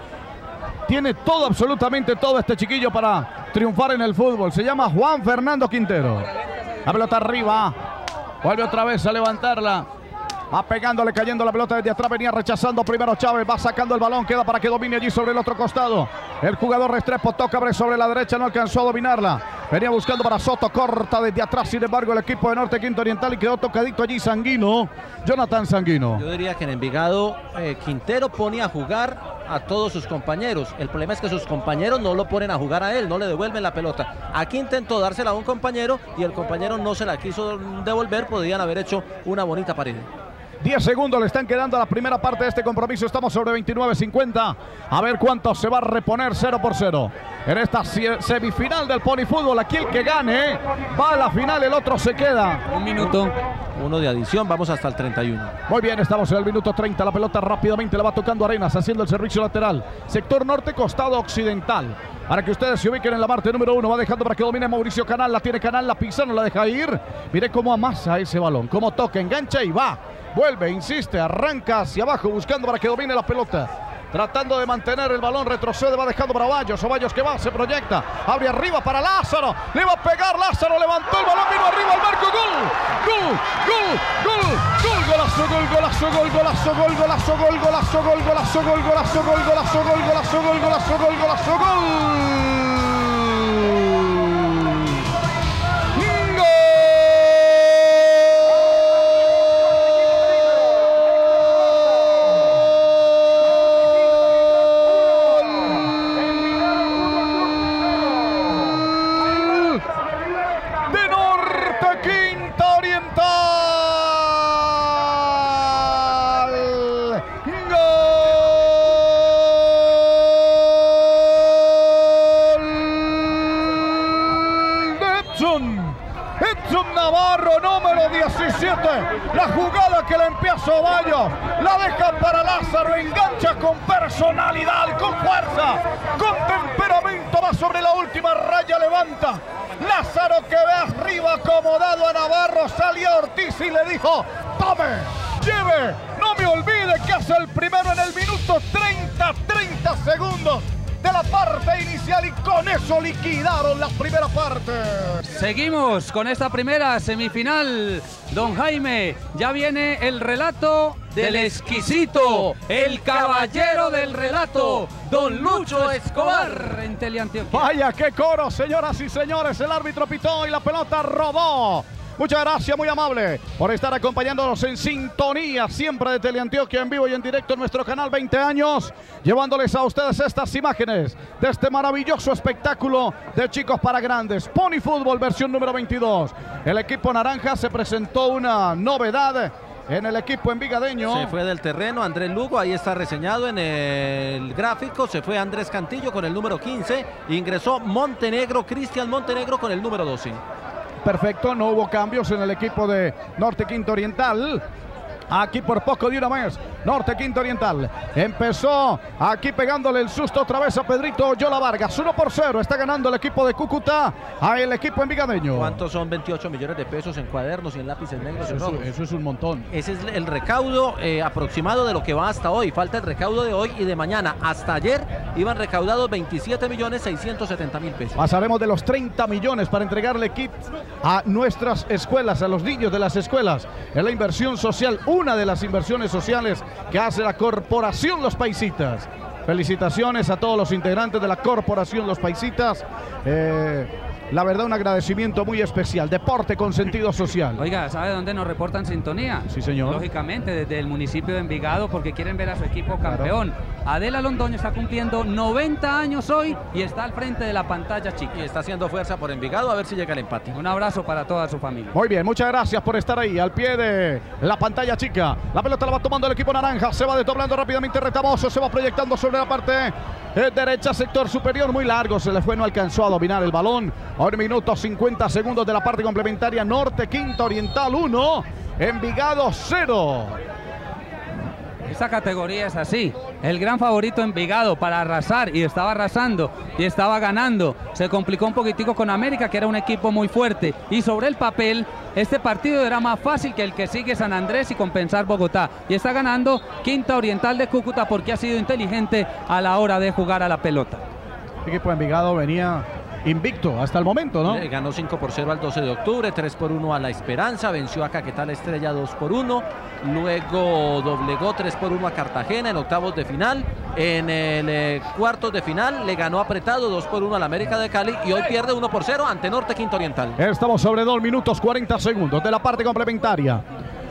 Tiene todo, absolutamente todo este chiquillo para triunfar en el fútbol. Se llama Juan Fernando Quintero. La pelota arriba, vuelve otra vez a levantarla. Va pegándole, cayendo la pelota desde atrás, venía rechazando primero Chávez, va sacando el balón, queda para que domine allí sobre el otro costado. El jugador Restrepo toca sobre la derecha, no alcanzó a dominarla. Venía buscando para Soto, corta desde atrás, sin embargo el equipo de Norte Quinta Oriental y quedó tocadito allí Sanguino, Jonathan Sanguino. Yo diría que en Envigado Quintero pone a jugar a todos sus compañeros. El problema es que sus compañeros no lo ponen a jugar a él, no le devuelven la pelota. Aquí intentó dársela a un compañero y el compañero no se la quiso devolver, podrían haber hecho una bonita pared. 10 segundos le están quedando a la primera parte de este compromiso. Estamos sobre 29-50. A ver cuánto se va a reponer 0-0. En esta semifinal del Pony Fútbol, aquí el que gane va a la final, el otro se queda. Un minuto. Uno de adición, vamos hasta el 31. Muy bien, estamos en el minuto 30. La pelota rápidamente la va tocando Arenas, haciendo el servicio lateral. Sector norte, costado occidental. Para que ustedes se ubiquen en la parte número 1. Va dejando para que domine Mauricio Canal. La tiene Canal, la pisa, no la deja ir. Mire cómo amasa ese balón, cómo toca, engancha y va. Vuelve, insiste, arranca hacia abajo buscando para que domine la pelota. Tratando de mantener el balón, retrocede, va dejando para Ovallos. Ovallos que va, se proyecta, abre arriba para Lázaro. Le va a pegar Lázaro, levantó el balón, vino arriba al marco. Gol, gol, gol, gol, gol, golazo, gol, golazo, gol, golazo, gol, golazo, gol, golazo, gol, golazo, gol, golazo, gol, golazo, gol, golazo, gol, golazo, gol, golazo, gol. Edson Navarro, número 17. La jugada que le empieza Ovallos, la deja para Lázaro, engancha con personalidad, con fuerza, con temperamento, va sobre la última raya, levanta. Lázaro que ve arriba acomodado a Navarro, salió Ortiz y le dijo: tome, lleve, no me olvide que hace el primero en el minuto 30 segundos de la parte inicial y con eso liquidaron la primera parte. Seguimos con esta primera semifinal. Don Jaime, ya viene el relato del exquisito, el caballero del relato, don Lucho Escobar en Teleantioquia. Vaya qué coro, señoras y señores, el árbitro pitó y la pelota rodó. Muchas gracias, muy amable, por estar acompañándonos en sintonía siempre de Teleantioquia en vivo y en directo en nuestro canal 20 años, llevándoles a ustedes estas imágenes de este maravilloso espectáculo de chicos para grandes. Pony Fútbol versión número 22. El equipo naranja se presentó una novedad en el equipo envigadeño. Se fue del terreno Andrés Lugo, ahí está reseñado en el gráfico. Se fue Andrés Cantillo con el número 15. Ingresó Montenegro, Cristian Montenegro con el número 12. Perfecto, no hubo cambios en el equipo de Norte Quinta Oriental. aquí por poco de una vez. Norte Quinta Oriental empezó aquí pegándole el susto otra vez a Pedrito Oyola Vargas. 1-0 está ganando el equipo de Cúcuta a el equipo envigadeño. ¿Cuántos son 28 millones de pesos en cuadernos y en lápices negros? Eso es un montón. Ese es el recaudo aproximado de lo que va hasta hoy. Falta el recaudo de hoy y de mañana. Hasta ayer iban recaudados 27.670.000 pesos. Pasaremos de los 30 millones para entregarle kits a nuestras escuelas, a los niños de las escuelas. Es la inversión social, una de las inversiones sociales que hace la Corporación Los Paisitas. Felicitaciones a todos los integrantes de la Corporación Los Paisitas. La verdad, un agradecimiento muy especial. Deporte con sentido social. Oiga, ¿sabe dónde nos reportan sintonía? Sí, señor. Lógicamente, desde el municipio de Envigado, porque quieren ver a su equipo campeón. Claro. Adela Londoño está cumpliendo 90 años hoy y está al frente de la pantalla chica. Y está haciendo fuerza por Envigado a ver si llega el empate. Un abrazo para toda su familia. Muy bien, muchas gracias por estar ahí, al pie de la pantalla chica. La pelota la va tomando el equipo naranja, se va desdoblando rápidamente Retamoso, se va proyectando sobre la parte derecha, sector superior, muy largo, se le fue, no alcanzó a dominar el balón. 1 minuto 50 segundos de la parte complementaria. Norte Quinta Oriental 1, Envigado 0. Esta categoría es así, el gran favorito Envigado para arrasar, y estaba arrasando y estaba ganando. Se complicó un poquitico con América, que era un equipo muy fuerte, y sobre el papel este partido era más fácil que el que sigue San Andrés y compensar Bogotá, y está ganando Quinta Oriental de Cúcuta porque ha sido inteligente a la hora de jugar a la pelota. El equipo de Envigado venía invicto hasta el momento, ¿no? Ganó 5-0 al 12 de octubre, 3-1 a La Esperanza, venció a Caquetá La Estrella 2-1, luego doblegó 3-1 a Cartagena en octavos de final, en el cuartos de final le ganó apretado 2-1 a la América de Cali y hoy pierde 1-0 ante Norte Quinta Oriental. Estamos sobre 2 minutos 40 segundos de la parte complementaria.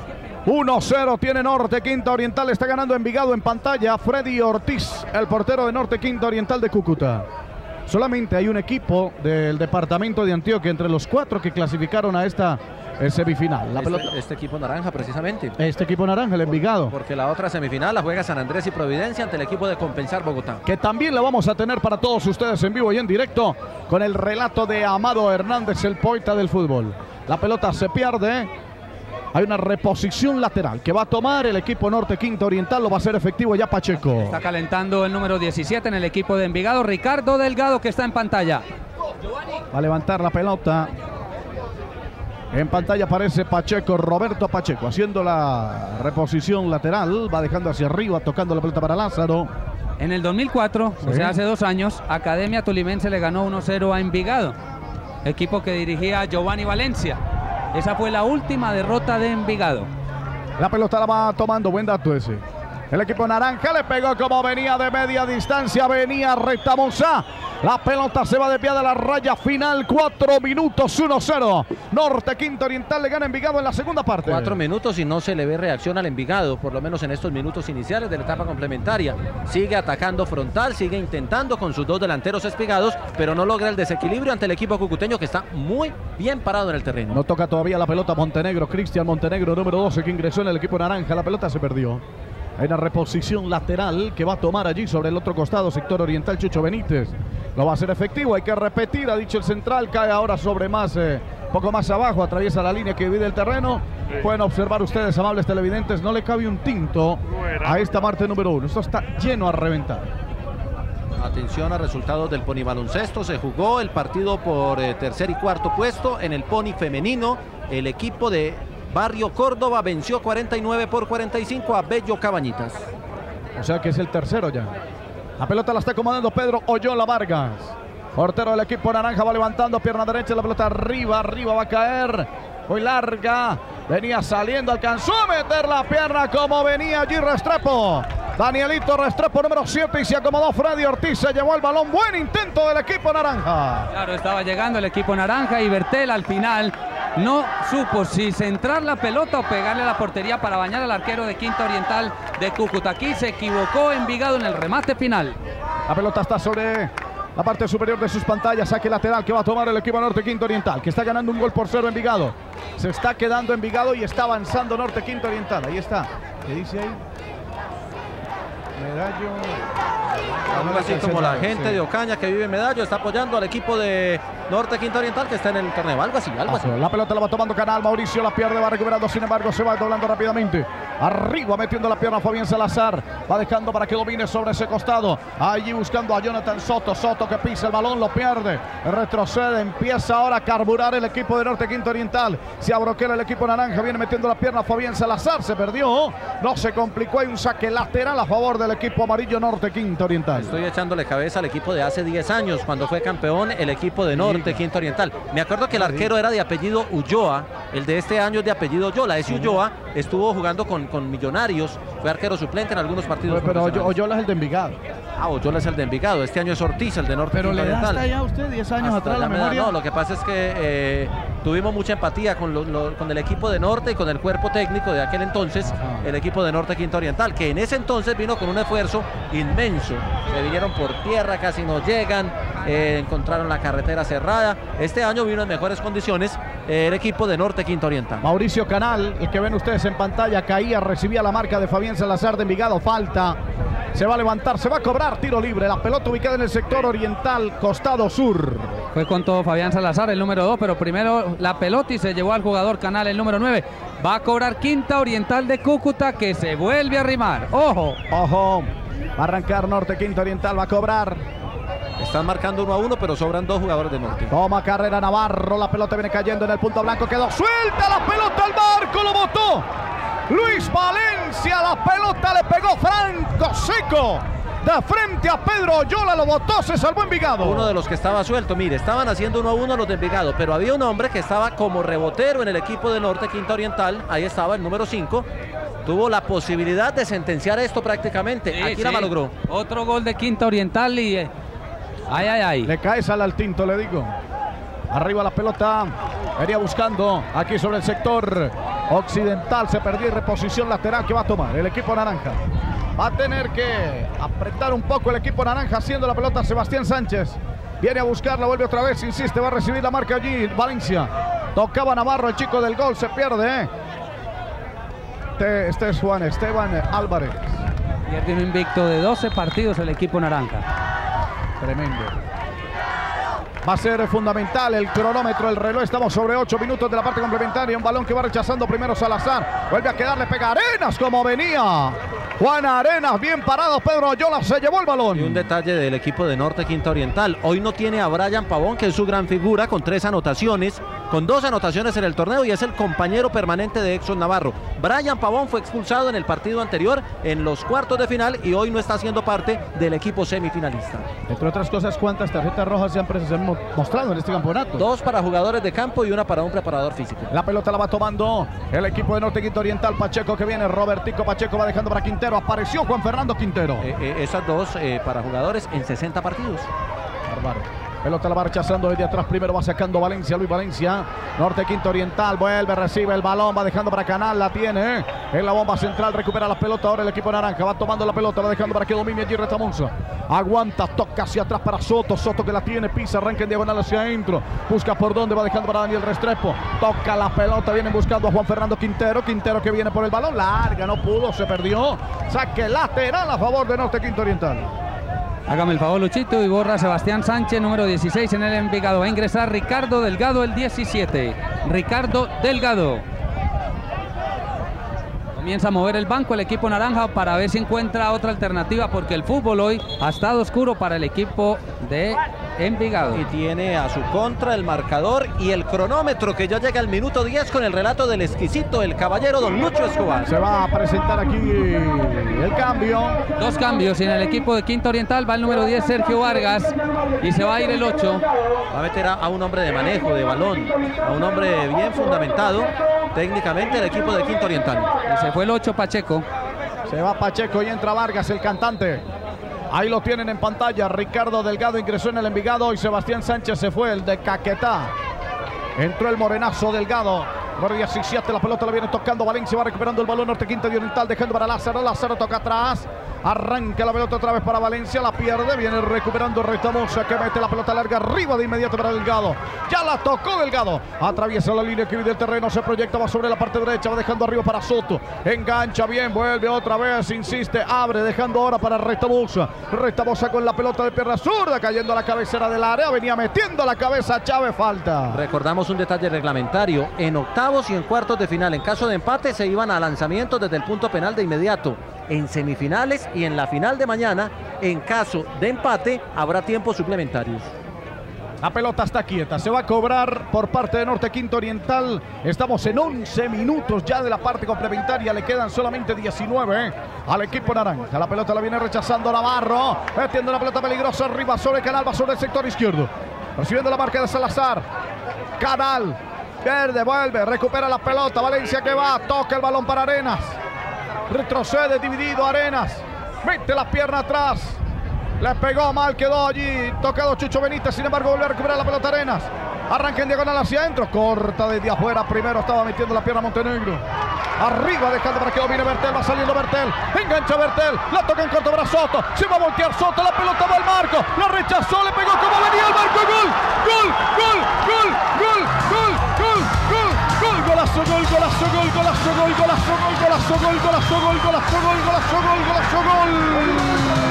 1-0 tiene Norte Quinta Oriental, está ganando Envigado en pantalla. Freddy Ortiz, el portero de Norte Quinta Oriental de Cúcuta. Solamente hay un equipo del departamento de Antioquia entre los 4 que clasificaron a esta semifinal. Este equipo naranja, precisamente. Este equipo naranja, el Envigado. Porque la otra semifinal la juega San Andrés y Providencia ante el equipo de Compensar Bogotá. Que también la vamos a tener para todos ustedes en vivo y en directo con el relato de Amado Hernández, el poeta del fútbol. La pelota se pierde. Hay una reposición lateral que va a tomar el equipo Norte Quinta Oriental. Lo va a hacer efectivo ya Pacheco. Está calentando el número 17 en el equipo de Envigado, Ricardo Delgado, que está en pantalla. Va a levantar la pelota. En pantalla aparece Pacheco, Roberto Pacheco, haciendo la reposición lateral. Va dejando hacia arriba, tocando la pelota para Lázaro. En el 2004, sí, o sea, hace 2 años, Academia Tolimense le ganó 1-0 a Envigado. Equipo que dirigía Giovanni Valencia. Esa fue la última derrota de Envigado. La pelota la va tomando, buen dato ese. El equipo naranja le pegó como venía de media distancia, venía Retamosa. La pelota se va desviada de la raya final, 4 minutos, 1-0. Norte Quinta Oriental le gana Envigado en la segunda parte. 4 minutos y no se le ve reacción al Envigado, por lo menos en estos minutos iniciales de la etapa complementaria. Sigue atacando frontal, sigue intentando con sus 2 delanteros espigados, pero no logra el desequilibrio ante el equipo cucuteño, que está muy bien parado en el terreno. No toca todavía la pelota Montenegro, Cristian Montenegro, número 12, que ingresó en el equipo naranja. La pelota se perdió. Hay una reposición lateral que va a tomar allí sobre el otro costado, sector oriental, Chucho Benítez. Lo va a hacer efectivo, hay que repetir, ha dicho el central, cae ahora sobre más, poco más abajo, atraviesa la línea que divide el terreno. Pueden observar ustedes, amables televidentes, no le cabe un tinto a esta Marte número 1. Esto está lleno a reventar. Atención a resultados del Pony Baloncesto. Se jugó el partido por tercer y cuarto puesto en el Pony femenino. El equipo de Barrio Córdoba venció 49-45 a Bello Cabañitas. O sea que es el tercero ya. La pelota la está acomodando Pedro Oyola Vargas. Portero del equipo naranja va levantando, pierna derecha, la pelota arriba va a caer. Muy larga, venía saliendo, alcanzó a meter la pierna como venía allí Restrepo. Danielito Restrepo, número 7, y se acomodó Freddy Ortiz, se llevó el balón. Buen intento del equipo naranja. Claro, estaba llegando el equipo naranja y Bertel al final no supo si centrar la pelota o pegarle a la portería para bañar al arquero de Quinta Oriental de Cúcuta. Aquí se equivocó Envigado en el remate final. La pelota está sobre la parte superior de sus pantallas, saque lateral que va a tomar el equipo Norte Quinta Oriental, que está ganando 1-0 Envigado. Se está quedando Envigado y está avanzando Norte Quinta Oriental. Ahí está. ¿Qué dice ahí? Algo así como la gente de Ocaña que vive en Medallo está apoyando al equipo de Norte Quinta Oriental que está en el torneo. Algo así, algo así. La pelota la va tomando Canal. Mauricio la pierde, va recuperando. Sin embargo, se va doblando rápidamente. Arriba metiendo la pierna Fabián Salazar. Va dejando para que domine sobre ese costado. Allí buscando a Jonathan Soto. Soto que pisa el balón, lo pierde. Retrocede. Empieza ahora a carburar el equipo de Norte Quinta Oriental. Se abroquela el equipo naranja. Viene metiendo la pierna Fabián Salazar. Se perdió. No se complicó. Hay un saque lateral a favor del equipo amarillo Norte Quinta Oriental. Estoy echándole cabeza al equipo de hace 10 años, cuando fue campeón el equipo de Norte Quinta Oriental. Me acuerdo que el arquero era de apellido Ulloa, el de este año es de apellido Oyola. Ese Ulloa estuvo jugando con Millonarios, fue arquero suplente en algunos partidos. Pero Oyola es el de Envigado. Oyola es el de Envigado, este año es Ortiz, el de Norte Quinta Oriental. Pero le da hasta ya usted 10 años atrás la memoria. No, lo que pasa es que tuvimos mucha empatía con el equipo de Norte y con el cuerpo técnico de aquel entonces, el equipo de Norte Quinta Oriental, que en ese entonces vino con un esfuerzo inmenso. Se vinieron por tierra, casi no llegan, encontraron la carretera cerrada. Este año vino en mejores condiciones el equipo de Norte Quinta Oriental. Mauricio Canal, el que ven ustedes en pantalla, caía, recibía la marca de Fabián Salazar de Envigado, falta. Se va a levantar, se va a cobrar tiro libre. La pelota ubicada en el sector oriental, costado sur. Fue con todo Fabián Salazar, el número 2, pero primero la pelota y se llevó al jugador Canal, el número 9. Va a cobrar Quinta Oriental de Cúcuta, que se vuelve a arrimar. ¡Ojo! ¡Ojo! Va a arrancar Norte Quinta Oriental, va a cobrar. Están marcando 1-1, pero sobran 2 jugadores de Norte. Toma carrera Navarro, la pelota viene cayendo en el punto blanco, quedó suelta la pelota al marco, lo botó Luis Valencia, la pelota le pegó Franco Seco. De frente a Pedro Oyola, lo botó, se salvó Envigado. Uno de los que estaba suelto, mire, estaban haciendo 1-1 los de Envigado, pero había un hombre que estaba como rebotero en el equipo de Norte Quinta Oriental, ahí estaba el número 5. Tuvo la posibilidad de sentenciar esto prácticamente, Sí, aquí la malogró. Otro gol de Quinta Oriental y... Ay. Le cae sal al tinto, le digo. Arriba la pelota. Venía buscando aquí sobre el sector occidental. Se perdió y reposición lateral que va a tomar el equipo naranja. Va a tener que apretar un poco el equipo naranja haciendo la pelota Sebastián Sánchez. Viene a buscarla, vuelve otra vez, insiste, va a recibir la marca allí Valencia. Tocaba Navarro, el chico del gol, se pierde. Este es Juan Esteban Álvarez. Pierde un invicto de 12 partidos el equipo naranja. Tremendo. Va a ser fundamental el cronómetro, el reloj. Estamos sobre 8 minutos de la parte complementaria. Un balón que va rechazando primero Salazar. Vuelve a quedarle, pega Arenas como venía. Juan Arenas, bien parado. Pedro Oyola se llevó el balón. Y un detalle del equipo de Norte Quinta Oriental. Hoy no tiene a Brian Pavón, que es su gran figura, con 3 anotaciones. Con 2 anotaciones en el torneo y es el compañero permanente de Exxon Navarro. Brian Pavón fue expulsado en el partido anterior en los cuartos de final y hoy no está siendo parte del equipo semifinalista. Entre otras cosas, ¿cuántas tarjetas rojas se han mostrado en este campeonato? 2 para jugadores de campo y 1 para un preparador físico. La pelota la va tomando el equipo de Norte Quinta Oriental. Pacheco que viene, Robertico Pacheco va dejando para Quintero. Apareció Juan Fernando Quintero. Esas 2 para jugadores en 60 partidos. Bárbaro. Pelota la va rechazando desde atrás. Primero va sacando Valencia, Luis Valencia. Norte Quinta Oriental vuelve, recibe el balón, va dejando para Canal, la tiene. En la bomba central recupera la pelota. Ahora el equipo naranja va tomando la pelota, va dejando para que domine allí Retamonza. Aguanta, toca hacia atrás para Soto. Soto que la tiene, pisa, arranca en diagonal hacia adentro. Busca por dónde, va dejando para Daniel Restrepo. Toca la pelota, vienen buscando a Juan Fernando Quintero. Quintero que viene por el balón, larga, no pudo, se perdió. Saque lateral a favor de Norte Quinta Oriental. Hágame el favor, Luchito, y borra Sebastián Sánchez, número 16 en el Envigado. Va a ingresar Ricardo Delgado, el 17. Ricardo Delgado. Comienza a mover el banco el equipo naranja para ver si encuentra otra alternativa, porque el fútbol hoy ha estado oscuro para el equipo de Envigado. Y tiene a su contra el marcador y el cronómetro, que ya llega al minuto 10 con el relato del exquisito, el caballero don Lucho Escobar. Se va a presentar aquí el cambio. 2 cambios y en el equipo de Quinta Oriental va el número 10 Sergio Vargas y se va a ir el 8. Va a meter a un hombre de manejo, de balón, a un hombre bien fundamentado técnicamente el equipo de Quinta Oriental. Y se fue el 8 Pacheco. Se va Pacheco y entra Vargas, el cantante. Ahí lo tienen en pantalla. Ricardo Delgado ingresó en el Envigado y Sebastián Sánchez se fue, el de Caquetá. Entró el morenazo Delgado. Guardia 17, la pelota la viene tocando Valencia, va recuperando el balón Norte Quinta Oriental, dejando para Lázaro. Lázaro toca atrás. Arranca la pelota otra vez para Valencia, la pierde, viene recuperando Retamosa, que mete la pelota larga arriba de inmediato para Delgado. Ya la tocó Delgado, atraviesa la línea que divide el terreno, se proyecta, va sobre la parte derecha, va dejando arriba para Soto, engancha bien, vuelve otra vez, insiste, abre, dejando ahora para Retamosa. Retamosa con la pelota de pierna zurda, cayendo a la cabecera del área, venía metiendo la cabeza Chávez, falta. Recordamos un detalle reglamentario: en octavos y en cuartos de final, en caso de empate, se iban a lanzamientos desde el punto penal de inmediato. En semifinales y en la final de mañana, en caso de empate, habrá tiempos suplementarios. La pelota está quieta, se va a cobrar por parte de Norte Quinta Oriental. Estamos en 11 minutos ya de la parte complementaria, le quedan solamente 19 al equipo naranja. La pelota la viene rechazando Navarro, metiendo la pelota peligrosa arriba sobre Canal, va sobre el sector izquierdo, recibiendo la marca de Salazar. Canal, verde, vuelve, recupera la pelota, Valencia que va, toca el balón para Arenas. Retrocede dividido Arenas, mete la pierna atrás, le pegó mal, quedó allí tocado Chucho Benítez, sin embargo vuelve a recuperar la pelota Arenas, arranca en diagonal hacia adentro, corta desde afuera, primero estaba metiendo la pierna Montenegro, arriba dejando para que domine Bertel, va saliendo Bertel, engancha Bertel, la toca en corto para Soto, se va a voltear Soto, la pelota va al marco, la rechazó, le pegó como venía el marco, gol, gol, gol, gol, gol, gol, gol, gol, gol, golazo, gol, golazo, gol, golazo, gol, golazo, gol, golazo, gol, golazo, gol, golazo, gol, golazo, gol, golazo, gol.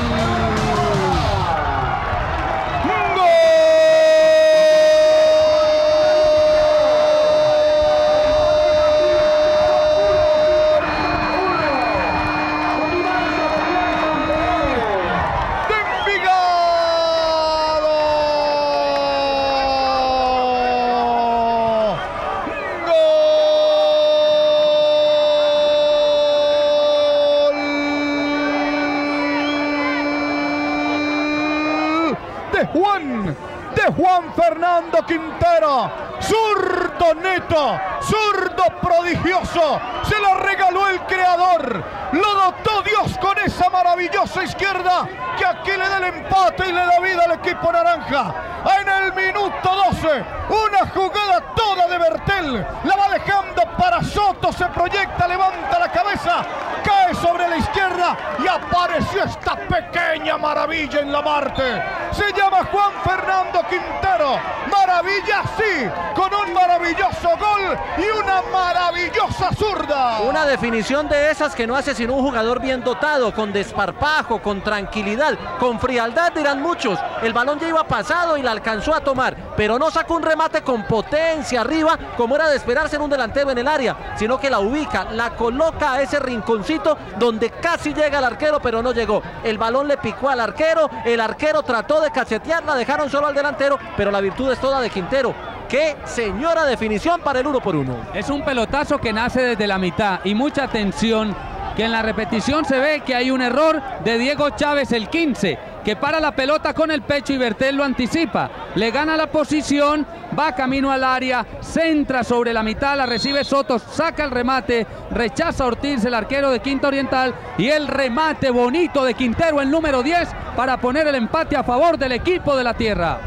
De Juan Fernando Quintero, zurdo neto, zurdo prodigioso, se lo regaló el creador, lo dotó Dios con esa maravillosa izquierda que aquí le da el empate y le da vida al equipo naranja. En el minuto 12, una jugada toda de Bertel, la va dejando para Soto, se proyecta, levanta la cabeza, cae sobre la izquierda y apareció esta pequeña maravilla en la Marte. Se llama Juan Fernando Quintero, maravilla sí, con un maravilloso gol y una maravillosa zurda. Una definición de esas que no hace sino un jugador bien dotado, con desparpajo, con tranquilidad, con frialdad, dirán muchos. El balón ya iba pasado y la alcanzó a tomar, pero no sacó un remate con potencia arriba, como era de esperarse en un delantero en el área, sino que la ubica, la coloca a ese rinconcito donde casi llega el arquero, pero no llegó. El balón le picó al arquero, el arquero trató de cachetearla, dejaron solo al delantero, pero la virtud es toda de Quintero. ¡Qué señora definición para el 1-1! Es un pelotazo que nace desde la mitad y mucha atención, que en la repetición se ve que hay un error de Diego Chávez, el 15, que para la pelota con el pecho y Bertel lo anticipa, le gana la posición, va camino al área, centra sobre la mitad, la recibe Soto, saca el remate, rechaza Ortiz, el arquero de Quinta Oriental, y el remate bonito de Quintero, el número 10, para poner el empate a favor del equipo de la tierra.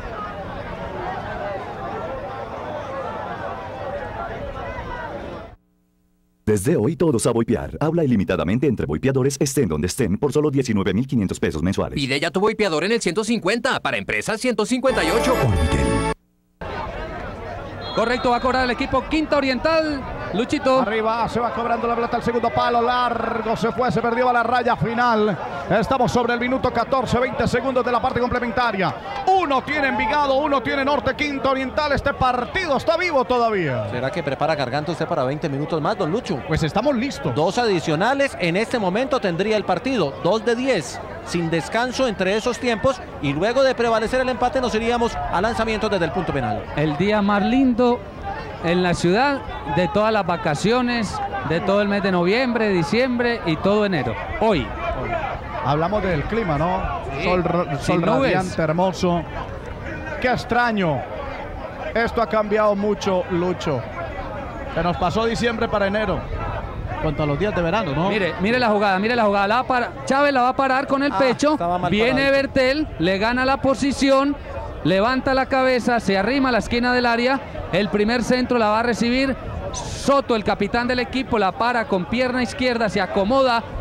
Desde hoy todos a Voipear. Habla ilimitadamente entre voipeadores, estén donde estén, por solo 19.500 pesos mensuales. Pide ya tu voipeador en el 150, para empresas 158. Orbitel. Correcto, va a cobrar el equipo Quinta Oriental. Luchito. Arriba, se va cobrando la pelota al segundo palo, largo, se fue, se perdió a la raya final. Estamos sobre el minuto 14, 20 segundos de la parte complementaria. Uno tiene Envigado, uno tiene Norte Quinta Oriental. Este partido está vivo todavía. ¿Será que prepara Garganta usted para 20 minutos más, don Lucho? Pues estamos listos. 2 adicionales en este momento tendría el partido, 2 de 10, sin descanso entre esos tiempos, y luego de prevalecer el empate nos iríamos a lanzamientos desde el punto penal. El día más lindo en la ciudad de todas las vacaciones, de todo el mes de noviembre, diciembre y todo enero. Hoy. Hablamos del clima, ¿no? Sí, sol radiante, hermoso. Qué extraño. Esto ha cambiado mucho, Lucho. Se nos pasó diciembre para enero. Cuanto a los días de verano, ¿no? Mire la jugada, mire la jugada. Chávez la va a parar con el pecho. Viene Bertel, le gana la posición, levanta la cabeza, se arrima a la esquina del área. El primer centro la va a recibir Soto, el capitán del equipo, la para con pierna izquierda, se acomoda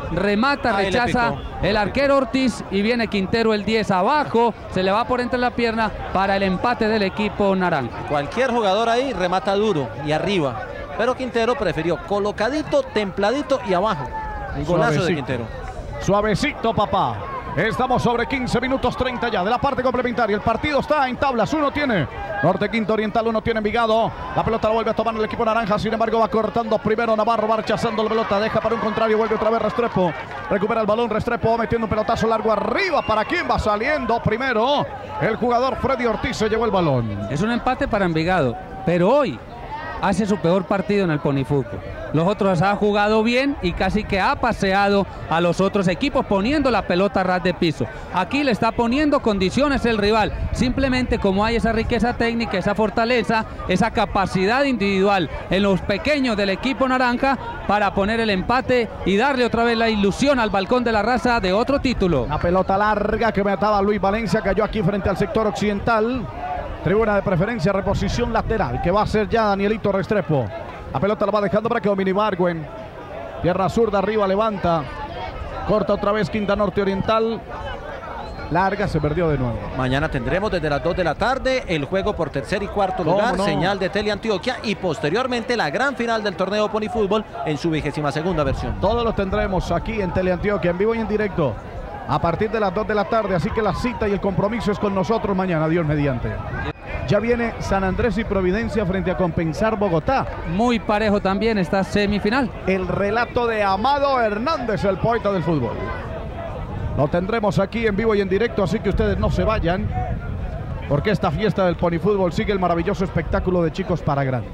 remata, rechaza el arquero Ortiz y viene Quintero el 10 abajo, se le va por entre la pierna para el empate del equipo naranja. Cualquier jugador ahí remata duro y arriba, pero Quintero prefirió colocadito, templadito y abajo. Un golazo de Quintero. Suavecito, papá. Estamos sobre 15 minutos 30 ya de la parte complementaria. El partido está en tablas. Uno tiene Norte Quinta Oriental, uno tiene Envigado. La pelota la vuelve a tomar el equipo naranja. Sin embargo, va cortando primero Navarro, va rechazando la pelota. Deja para un contrario, vuelve otra vez Restrepo. Recupera el balón, Restrepo metiendo un pelotazo largo arriba. ¿Para quién va saliendo primero? El jugador Freddy Ortiz se llevó el balón. Es un empate para Envigado, pero hoy hace su peor partido en el Ponifútbol. Los otros ha jugado bien y casi que ha paseado a los otros equipos poniendo la pelota a ras de piso. Aquí le está poniendo condiciones el rival. Simplemente como hay esa riqueza técnica, esa fortaleza, esa capacidad individual en los pequeños del equipo naranja para poner el empate y darle otra vez la ilusión al Balcón de la Raza de otro título. La pelota larga que metaba Luis Valencia cayó aquí frente al sector occidental. Tribuna de preferencia, reposición lateral que va a hacer ya Danielito Restrepo. La pelota la va dejando para que domine Ibargüen. Pierna zurda arriba, levanta. Corta otra vez Quinta Norte Oriental. Larga, se perdió de nuevo. Mañana tendremos desde las 2 de la tarde el juego por tercer y cuarto lugar, señal de Teleantioquia, y posteriormente la gran final del torneo Ponifútbol en su 22ª versión. Todos los tendremos aquí en Teleantioquia, en vivo y en directo, a partir de las 2 de la tarde. Así que la cita y el compromiso es con nosotros mañana, Dios mediante. Ya viene San Andrés y Providencia frente a Compensar Bogotá. Muy parejo también esta semifinal. El relato de Amado Hernández, el poeta del fútbol. Lo tendremos aquí en vivo y en directo, así que ustedes no se vayan, porque esta fiesta del Ponifútbol sigue el maravilloso espectáculo de chicos para grandes.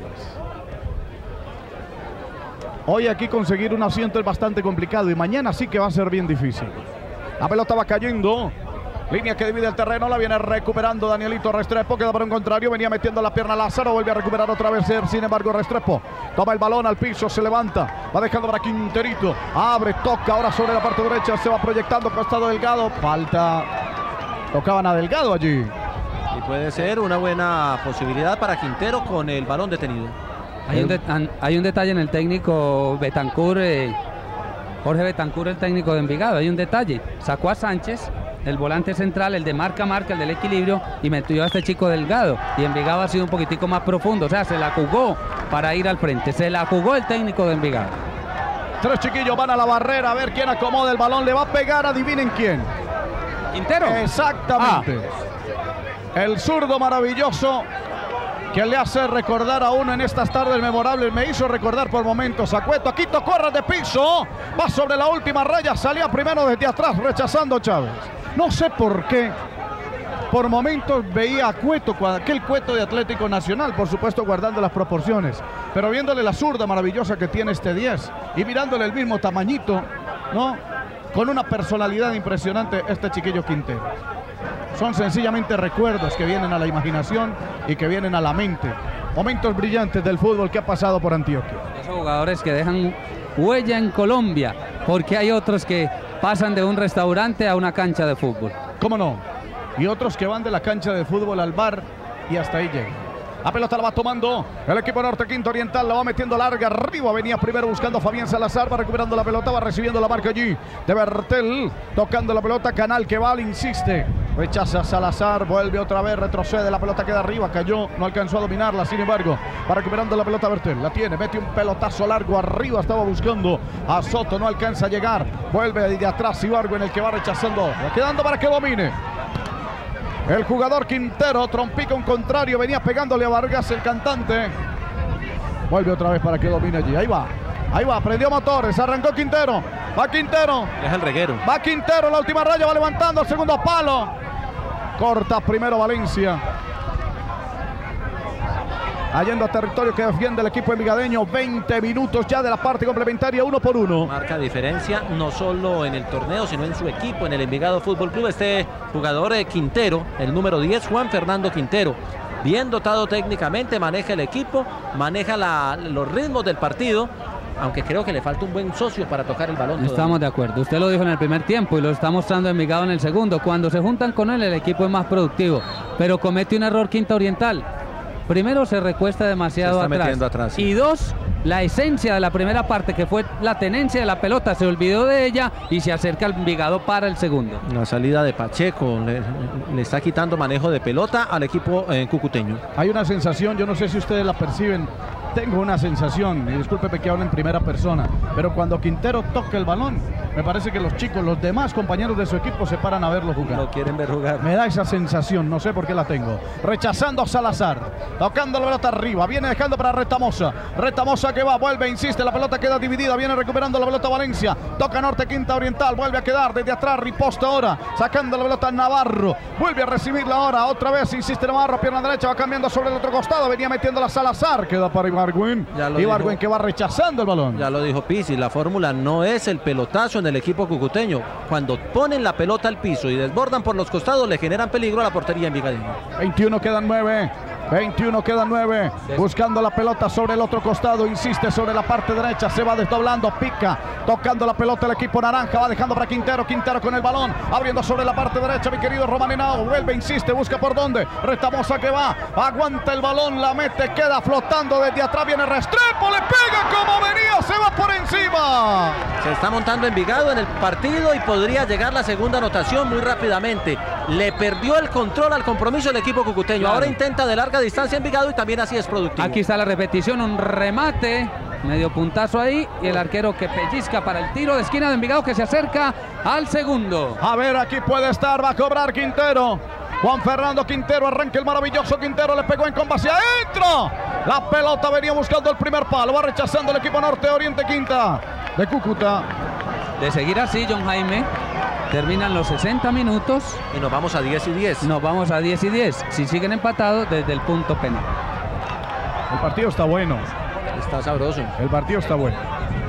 Hoy aquí conseguir un asiento es bastante complicado y mañana sí que va a ser bien difícil. La pelota va cayendo. Línea que divide el terreno, la viene recuperando Danielito Restrepo, queda para un contrario, venía metiendo la pierna Lázaro, vuelve a recuperar otra vez, sin embargo Restrepo toma el balón al piso, se levanta, va dejando para Quinterito, abre, toca ahora sobre la parte derecha, se va proyectando, costado Delgado, falta, tocaban a Delgado allí. Y puede ser una buena posibilidad para Quintero con el balón detenido. Hay un detalle en el técnico Betancur, Jorge Betancur, el técnico de Envigado, hay un detalle, sacó a Sánchez, el volante central, el de marca, el del equilibrio, y metió a este chico Delgado, y Envigado ha sido un poquitico más profundo, o sea, se la jugó para ir al frente, se la jugó el técnico de Envigado. Tres chiquillos van a la barrera, a ver quién acomoda el balón, le va a pegar, adivinen quién. Quintero. Exactamente. El zurdo maravilloso que le hace recordar a uno en estas tardes memorables, me hizo recordar por momentos a Cueto. Aquí tocó a ras de piso, va sobre la última raya, salía primero desde atrás rechazando Chávez. No sé por qué, por momentos veía a Cueto, aquel Cueto de Atlético Nacional, por supuesto guardando las proporciones, pero viéndole la zurda maravillosa que tiene este 10 y mirándole el mismo tamañito, ¿no? Con una personalidad impresionante este chiquillo Quintero. Son sencillamente recuerdos que vienen a la imaginación y que vienen a la mente. Momentos brillantes del fútbol que ha pasado por Antioquia. Esos jugadores que dejan huella en Colombia, porque hay otros que pasan de un restaurante a una cancha de fútbol. ¿Cómo no? Y otros que van de la cancha de fútbol al bar y hasta ahí llegan. La pelota la va tomando el equipo Norte Quinta Oriental, la va metiendo larga arriba, venía primero buscando Fabián Salazar, va recuperando la pelota, va recibiendo la marca allí de Bertel, tocando la pelota, Canal que va, insiste, rechaza Salazar, vuelve otra vez, retrocede, la pelota queda arriba, cayó, no alcanzó a dominarla, sin embargo, va recuperando la pelota Bertel, la tiene, mete un pelotazo largo arriba, estaba buscando a Soto, no alcanza a llegar, vuelve de atrás Ibargo en el que va rechazando, va quedando para que domine. El jugador Quintero, trompica un contrario, venía pegándole a Vargas, el cantante. Vuelve otra vez para que domine allí. Ahí va, prendió motores, arrancó Quintero. Va Quintero. Es el reguero. Va Quintero, la última raya, va levantando el segundo palo. Corta primero Valencia. Yendo a territorio que defiende el equipo envigadeño. 20 minutos ya de la parte complementaria, 1 por 1. Marca diferencia no solo en el torneo, sino en su equipo, en el Envigado Fútbol Club. Este jugador Quintero, el número 10, Juan Fernando Quintero. Bien dotado técnicamente, maneja el equipo, maneja los ritmos del partido. Aunque creo que le falta un buen socio para tocar el balón. Estamos de acuerdo. Usted lo dijo en el primer tiempo y lo está mostrando Envigado en el segundo. Cuando se juntan con él, el equipo es más productivo. Pero comete un error Quinta Oriental. primero se recuesta demasiado atrás. Sí. Y dos, la esencia de la primera parte, que fue la tenencia de la pelota, se olvidó de ella y se acerca al Envigado para el segundo. La salida de Pacheco le está quitando manejo de pelota al equipo cucuteño. Hay una sensación, yo no sé si ustedes la perciben, tengo una sensación, y discúlpeme que hable en primera persona, pero cuando Quintero toca el balón, me parece que los chicos, los demás compañeros de su equipo se paran a verlo jugar. Lo quieren ver jugar. Me da esa sensación, no sé por qué la tengo. Rechazando a Salazar, tocando la pelota arriba, viene dejando para Retamosa. Retamosa que va, vuelve, insiste, la pelota queda dividida, viene recuperando la pelota Valencia. Toca Norte Quinta Oriental, vuelve a quedar desde atrás, riposta ahora, sacando la pelota Navarro. Vuelve a recibirla ahora, otra vez, insiste Navarro, pierna derecha, va cambiando sobre el otro costado, venía metiendo la Salazar, queda para Ibargüen. Ibargüen que va rechazando el balón. Ya lo dijo Pizzi, la fórmula no es el pelotazo en el equipo cucuteño. Cuando ponen la pelota al piso y desbordan por los costados, le generan peligro a la portería envigadina. 21 quedan 9. 21 quedan 9, buscando la pelota sobre el otro costado, insiste sobre la parte derecha, se va desdoblando, pica, tocando la pelota el equipo naranja, va dejando para Quintero, Quintero con el balón, abriendo sobre la parte derecha, mi querido Román Henao, vuelve, insiste, busca por dónde, Retamosa que va, aguanta el balón, la mete, queda flotando desde atrás, viene Restrepo, le pega como venía, se va por encima. Se está montando Envigado en el partido y podría llegar la segunda anotación muy rápidamente. Le perdió el control al compromiso el equipo cucuteño, claro. Ahora intenta de larga distancia Envigado y también así es productivo. Aquí está la repetición, un remate, medio puntazo ahí y el arquero que pellizca para el tiro de esquina de Envigado que se acerca al segundo. A ver, aquí puede estar, va a cobrar Quintero. Juan Fernando Quintero, arranca el maravilloso Quintero, le pegó en comba hacia adentro. La pelota venía buscando el primer palo, va rechazando el equipo Norte Oriente Quinta de Cúcuta. De seguir así, John Jaime, terminan los 60 minutos. Y nos vamos a 10 y 10. Nos vamos a 10 y 10. Si siguen empatados desde el punto penal. El partido está bueno. Está sabroso. El partido está bueno.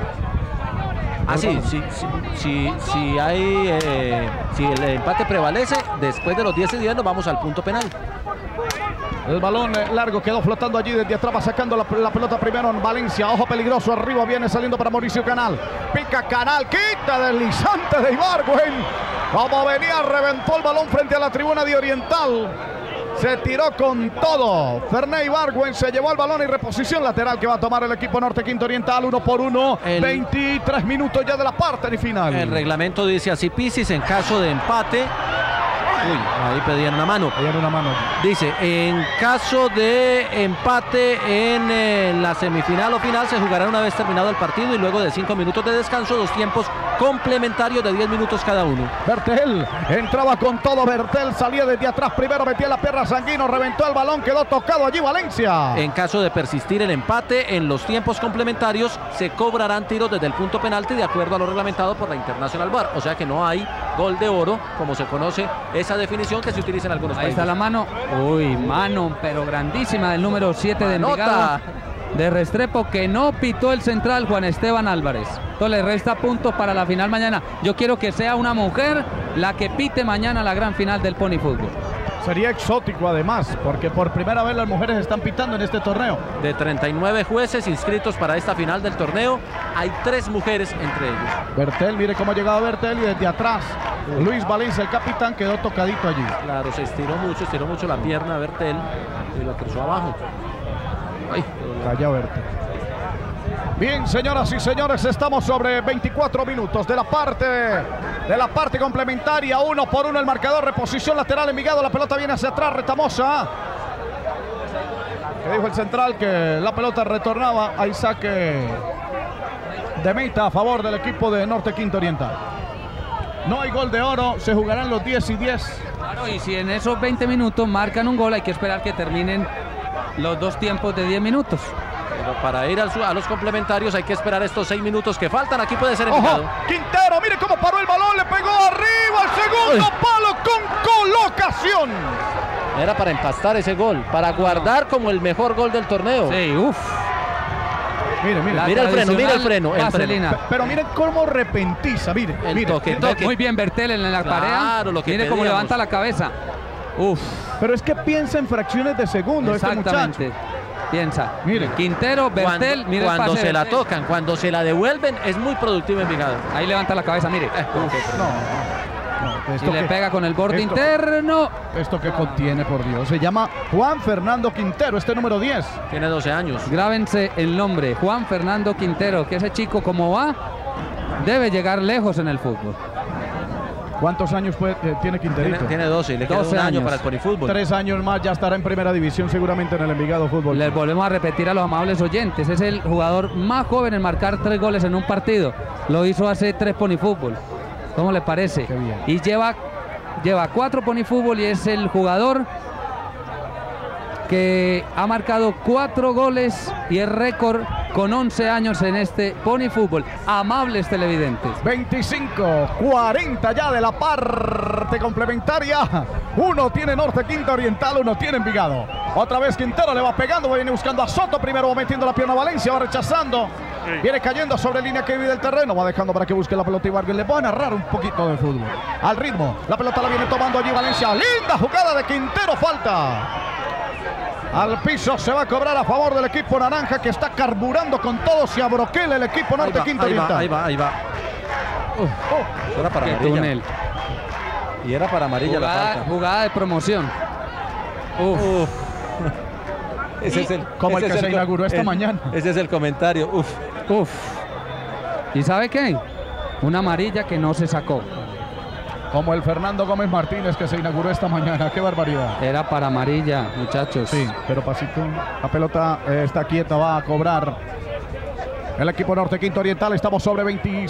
Sí, si el empate prevalece, después de los 10 y 10 nos vamos al punto penal. El balón largo quedó flotando allí desde atrás, va sacando la pelota primero en Valencia. Ojo peligroso, arriba viene saliendo para Mauricio Canal. Pica Canal, quita deslizante de Ibargüen. Como venía, reventó el balón frente a la tribuna de Oriental. Se tiró con todo. Ferné Ibargüen se llevó el balón y reposición lateral que va a tomar el equipo Norte Quinto Oriental. 1 por 1. 23 minutos ya de la parte final. El reglamento dice así, Pisis, en caso de empate. Uy, ahí pedían una mano. Dice, en caso de empate en la semifinal o final, se jugará una vez terminado el partido y luego de 5 minutos de descanso, 2 tiempos complementarios de 10 minutos cada uno. Bertel entraba con todo, Bertel salía desde atrás, primero metía la pierna Sanguino, reventó el balón, quedó tocado allí Valencia. En caso de persistir el empate en los tiempos complementarios, se cobrarán tiros desde el punto penalti de acuerdo a lo reglamentado por la International VAR, o sea que no hay gol de oro, como se conoce esa definición que se utiliza en algunos países. Ahí está la mano, uy, mano, pero grandísima del número 7 de Envigado, de Restrepo, que no pitó el central Juan Esteban Álvarez. Entonces le resta puntos para la final mañana. Yo quiero que sea una mujer la que pite mañana la gran final del Pony Fútbol. Sería exótico además, porque por primera vez las mujeres están pitando en este torneo. De 39 jueces inscritos para esta final del torneo, hay 3 mujeres entre ellos. Bertel, mire cómo ha llegado Bertel y desde atrás Luis Valencia, el capitán, quedó tocadito allí. Claro, se estiró mucho la pierna Bertel y lo cruzó abajo. Ay, calla Bertel. Bien, señoras y señores, estamos sobre 24 minutos de la parte complementaria. 1 por 1 el marcador, reposición lateral Envigado, la pelota viene hacia atrás, Retamosa. Que dijo el central que la pelota retornaba, hay saque de meta a favor del equipo de Norte Quinto Oriental. No hay gol de oro, se jugarán los 10 y 10. Claro, y si en esos 20 minutos marcan un gol, hay que esperar que terminen los 2 tiempos de 10 minutos. Pero para ir a los complementarios hay que esperar estos 6 minutos que faltan. Aquí puede ser Envigado. Quintero, mire cómo paró el balón, le pegó arriba al segundo palo con colocación. Era para empastar ese gol, para guardar como el mejor gol del torneo. Sí, uff. Mira el freno. Pero miren cómo repentiza, mire. Toque. Muy bien Bertel en la tarea. Mire cómo levanta la cabeza. Uf. Pero es que piensa en fracciones de segundo. Exactamente. Este muchacho. Piensa. Mire. Quintero, Bertel, mire el pase. Cuando se la tocan, cuando se la devuelven, es muy productivo Envigado. Ahí levanta la cabeza, mire. Y le pega con el borde interno. Esto que contiene, por Dios. Se llama Juan Fernando Quintero, este número 10. Tiene 12 años. Grábense el nombre, Juan Fernando Quintero, que ese chico como va, debe llegar lejos en el fútbol. ¿Cuántos años tiene Quinterito? Tiene 12 y le queda 12 un año años. para el Ponifútbol. 3 años más, ya estará en primera división seguramente en el Envigado Fútbol. Les volvemos a repetir a los amables oyentes, es el jugador más joven en marcar 3 goles en un partido. Lo hizo hace 3 Ponifútbol. ¿Cómo le parece? Qué bien. Y lleva 4 Ponifútbol y es el jugador que ha marcado 4 goles y es récord con 11 años en este Ponifútbol. Amables televidentes. 25-40 ya de la parte complementaria. Uno tiene Norte Quinta Oriental, uno tiene Envigado. Otra vez Quintero le va pegando, viene buscando a Soto. Primero va metiendo la pierna a Valencia, va rechazando. Viene cayendo sobre línea que vive del terreno. Va dejando para que busque la pelota y Vargas le va a narrar un poquito de fútbol. Al ritmo, la pelota la viene tomando allí Valencia. Linda jugada de Quintero, falta. Al piso se va a cobrar a favor del equipo naranja que está carburando con todo. Se abroquela el equipo Norte Quinta Oriental. Ahí va. Era para Qué amarilla. túnel. Y era para amarilla la falta. Jugada de promoción. Uf. Ese es el, Como el ese que es se inauguró esta mañana. Ese es el comentario. Uf. ¿Y sabe qué? Una amarilla que no se sacó. Como el Fernando Gómez Martínez que se inauguró esta mañana. ¡Qué barbaridad! Era para amarilla, muchachos. Sí, pero pasito. La pelota está quieta, va a cobrar el equipo Norte Quinta Oriental. Estamos sobre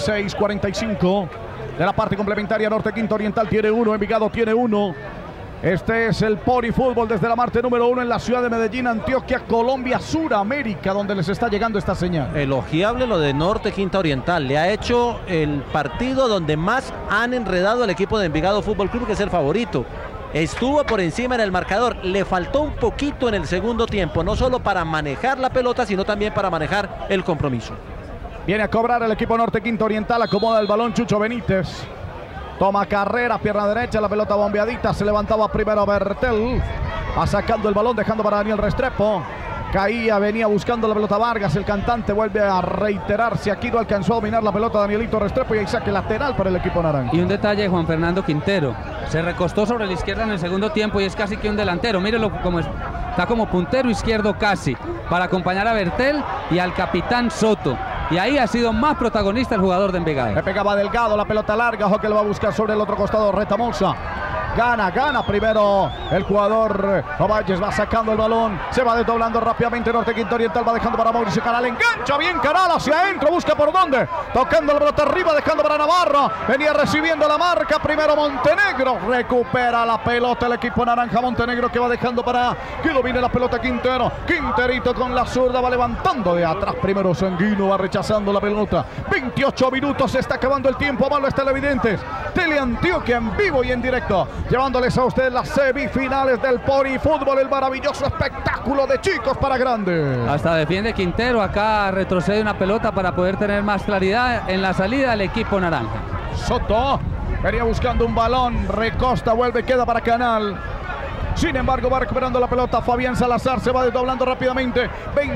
26-45 de la parte complementaria. Norte Quinta Oriental tiene 1, Envigado tiene 1. Este es el Ponifútbol desde la Marte número 1 en la ciudad de Medellín, Antioquia, Colombia, Suramérica, donde les está llegando esta señal. Elogiable lo de Norte Quinta Oriental. Le ha hecho el partido donde más han enredado al equipo de Envigado Fútbol Club, que es el favorito. Estuvo por encima en el marcador. Le faltó un poquito en el segundo tiempo, no solo para manejar la pelota, sino también para manejar el compromiso. Viene a cobrar el equipo Norte Quinta Oriental, acomoda el balón Chucho Benítez. Toma carrera, pierna derecha, la pelota bombeadita, se levantaba primero Bertel, va sacando el balón, dejando para Daniel Restrepo. Caía, venía buscando la pelota Vargas, el cantante vuelve a reiterarse, aquí no alcanzó a dominar la pelota Danielito Restrepo y hay saque lateral para el equipo naranja. Y un detalle de Juan Fernando Quintero, se recostó sobre la izquierda en el segundo tiempo y es casi que un delantero, mírenlo como está como puntero izquierdo casi, para acompañar a Bertel y al capitán Soto. Y ahí ha sido más protagonista el jugador de Envigado. Le pegaba Delgado, la pelota larga, ojo que lo va a buscar sobre el otro costado, Retamosa. Gana primero el jugador Ovalles, va sacando el balón, se va desdoblando rápidamente Norte Quinta Oriental, va dejando para Mauricio Canal, engancha bien Canal hacia adentro, busca por dónde, tocando la pelota arriba, dejando para Navarro, venía recibiendo la marca, primero Montenegro, recupera la pelota el equipo naranja, Montenegro que va dejando para que lo viene la pelota Quintero, Quinterito con la zurda, va levantando de atrás, primero Sanguino, va rechazando la pelota, 28 minutos, se está acabando el tiempo, amables televidentes, Teleantioquia en vivo y en directo, llevándoles a ustedes las semifinales del Ponifútbol, el maravilloso espectáculo de chicos para grandes. Hasta defiende Quintero, acá retrocede una pelota para poder tener más claridad en la salida del equipo naranja. Soto venía buscando un balón, recosta, vuelve, queda para Canal. Sin embargo, va recuperando la pelota Fabián Salazar, se va desdoblando rápidamente.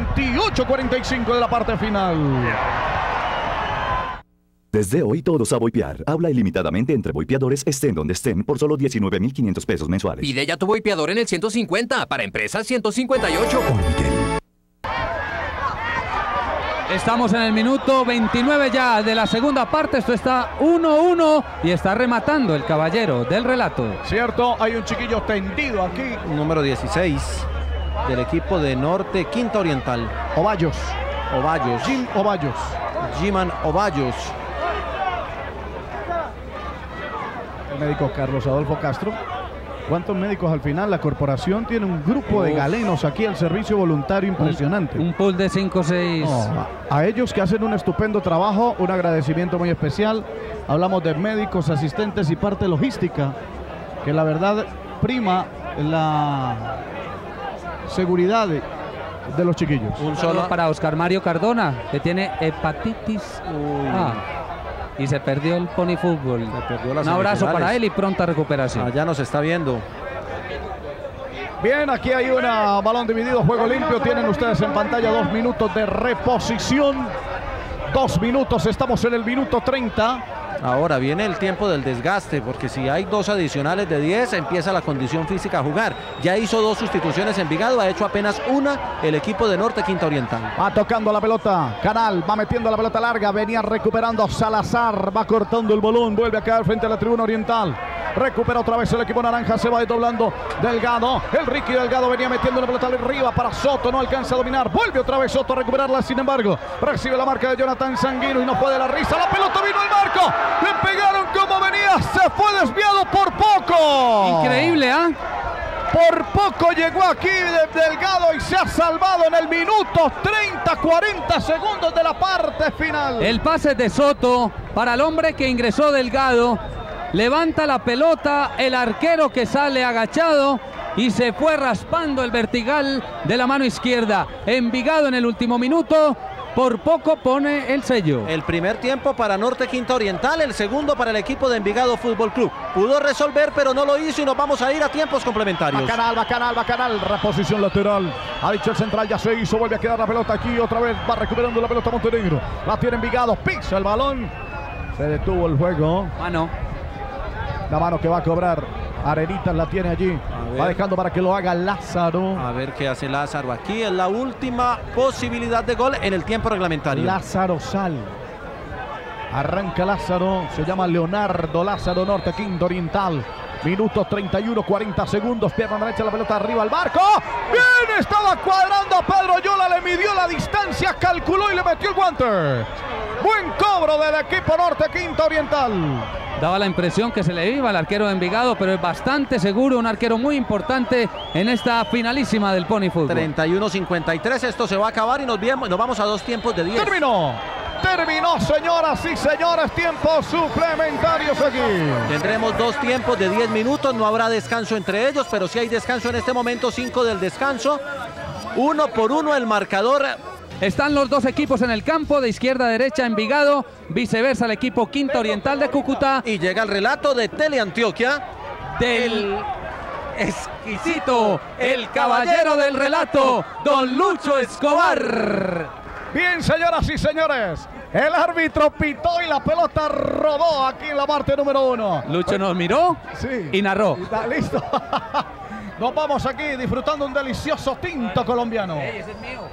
28-45 de la parte final. Desde hoy todos a Boipear. Habla ilimitadamente entre boipeadores estén donde estén por solo 19.500 pesos mensuales. Pide ya tu boipeador en el 150, para empresas 158. Orbitel. Estamos en el minuto 29 ya de la segunda parte, esto está 1-1 y está rematando el caballero del relato. Cierto, hay un chiquillo tendido aquí. Número 16 del equipo de Norte Quinta Oriental. Ovallos. Jim Ovallos. Giman Ovallos. El médico Carlos Adolfo Castro. ¿Cuántos médicos al final? La corporación tiene un grupo de galenos aquí al servicio voluntario impresionante. Un pool de 5 o 6. A ellos que hacen un estupendo trabajo, un agradecimiento muy especial. Hablamos de médicos, asistentes y parte logística, que la verdad prima la seguridad de los chiquillos. Un solo para Oscar Mario Cardona, que tiene hepatitis A. Y se perdió el Ponifútbol. Un abrazo para él y pronta recuperación. Allá nos está viendo. Bien, aquí hay un balón dividido, juego limpio. Tienen ustedes en pantalla 2 minutos de reposición. 2 minutos, estamos en el minuto 30. Ahora viene el tiempo del desgaste, porque si hay 2 adicionales de 10, empieza la condición física a jugar. Ya hizo 2 sustituciones Envigado, ha hecho apenas una el equipo de Norte Quinta Oriental. Va tocando la pelota, Canal va metiendo la pelota larga, venía recuperando Salazar, va cortando el balón, vuelve a caer frente a la tribuna oriental. Recupera otra vez el equipo naranja, se va desdoblando Delgado, el Ricky Delgado venía metiendo la pelota arriba para Soto, no alcanza a dominar, vuelve otra vez Soto a recuperarla, sin embargo, recibe la marca de Jonathan Sanguino y no puede la risa, la pelota vino al marco, le pegaron como venía, se fue desviado por poco. Increíble, ¿ah? Por poco llegó aquí Delgado y se ha salvado en el minuto 30-40 segundos de la parte final. El pase de Soto para el hombre que ingresó Delgado. Levanta la pelota, el arquero que sale agachado y se fue raspando el vertical de la mano izquierda. Envigado en el último minuto, por poco pone el sello. El primer tiempo para Norte Quinta Oriental, el segundo para el equipo de Envigado Fútbol Club. Pudo resolver, pero no lo hizo y nos vamos a ir a tiempos complementarios. Va Canal, reposición lateral. Ha dicho el central, ya se hizo, vuelve a quedar la pelota aquí, otra vez va recuperando la pelota Montenegro. La tiene Envigado, pisa el balón. Se detuvo el juego. Mano. La mano que va a cobrar Arenitas la tiene allí. Va dejando para que lo haga Lázaro. A ver qué hace Lázaro aquí. Es la última posibilidad de gol en el tiempo reglamentario. Lázaro sal. Arranca Lázaro. Se llama Leonardo Lázaro, Norte Quinta Oriental. Minutos 31, 40 segundos. Pierna derecha, la pelota arriba al marco. Bien, estaba cuadrando Pedro Yola. Le midió la distancia, calculó y le metió el guante. Buen cobro del equipo Norte Quinta Oriental. Daba la impresión que se le iba al arquero de Envigado, pero es bastante seguro, un arquero muy importante en esta finalísima del Pony Fútbol. 31-53, esto se va a acabar y nos vamos a 2 tiempos de 10. Terminó, señoras y señores, tiempos suplementarios aquí. Tendremos 2 tiempos de 10 minutos, no habrá descanso entre ellos, pero sí hay descanso en este momento, 5 del descanso. 1 por 1 el marcador. Están los 2 equipos en el campo, de izquierda a derecha Envigado, viceversa el equipo Quinta Oriental de Cúcuta. Y llega el relato de Teleantioquia del exquisito, el caballero del relato, don Lucho Escobar. Bien, señoras y señores, el árbitro pitó y la pelota rodó aquí en la parte número 1. Lucho nos miró y narró. Está listo. Nos vamos aquí disfrutando un delicioso tinto colombiano. Ese es mío.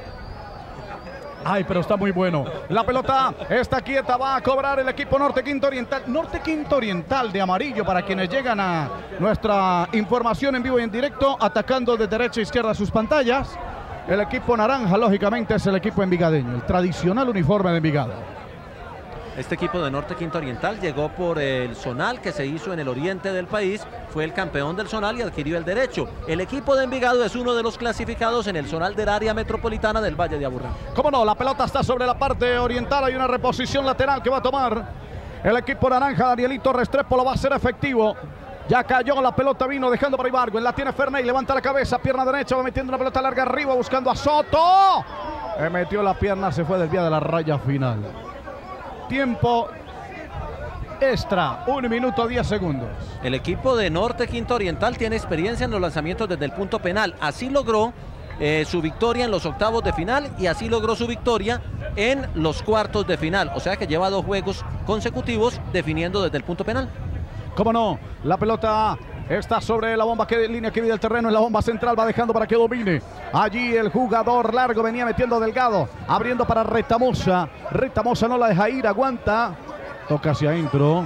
Ay, pero está muy bueno. La pelota está quieta, va a cobrar el equipo Norte Quinta Oriental. Norte Quinta Oriental de amarillo para quienes llegan a nuestra información en vivo y en directo, atacando de derecha a izquierda sus pantallas. El equipo naranja, lógicamente, es el equipo envigadeño, el tradicional uniforme de Envigado. Este equipo de Norte Quinta Oriental llegó por el zonal que se hizo en el oriente del país, fue el campeón del zonal y adquirió el derecho. El equipo de Envigado es uno de los clasificados en el zonal del área metropolitana del Valle de Aburrá. Cómo no, la pelota está sobre la parte oriental, hay una reposición lateral que va a tomar el equipo naranja. Danielito Restrepo lo va a hacer efectivo. Ya cayó la pelota, vino dejando para Ibargüen, la tiene Ferney, levanta la cabeza, pierna derecha, va metiendo una pelota larga arriba, buscando a Soto. Le metió la pierna, se fue desviada de la raya final. Tiempo extra, 1 minuto 10 segundos. El equipo de Norte Quinta Oriental tiene experiencia en los lanzamientos desde el punto penal. Así logró su victoria en los octavos de final y así logró su victoria en los cuartos de final. O sea que lleva 2 juegos consecutivos definiendo desde el punto penal. Cómo no, la pelota está sobre la bomba, que línea que vive el terreno en la bomba central, va dejando para que domine. Allí el jugador largo venía metiendo Delgado, abriendo para Retamosa. Retamosa no la deja ir, aguanta. Toca hacia adentro.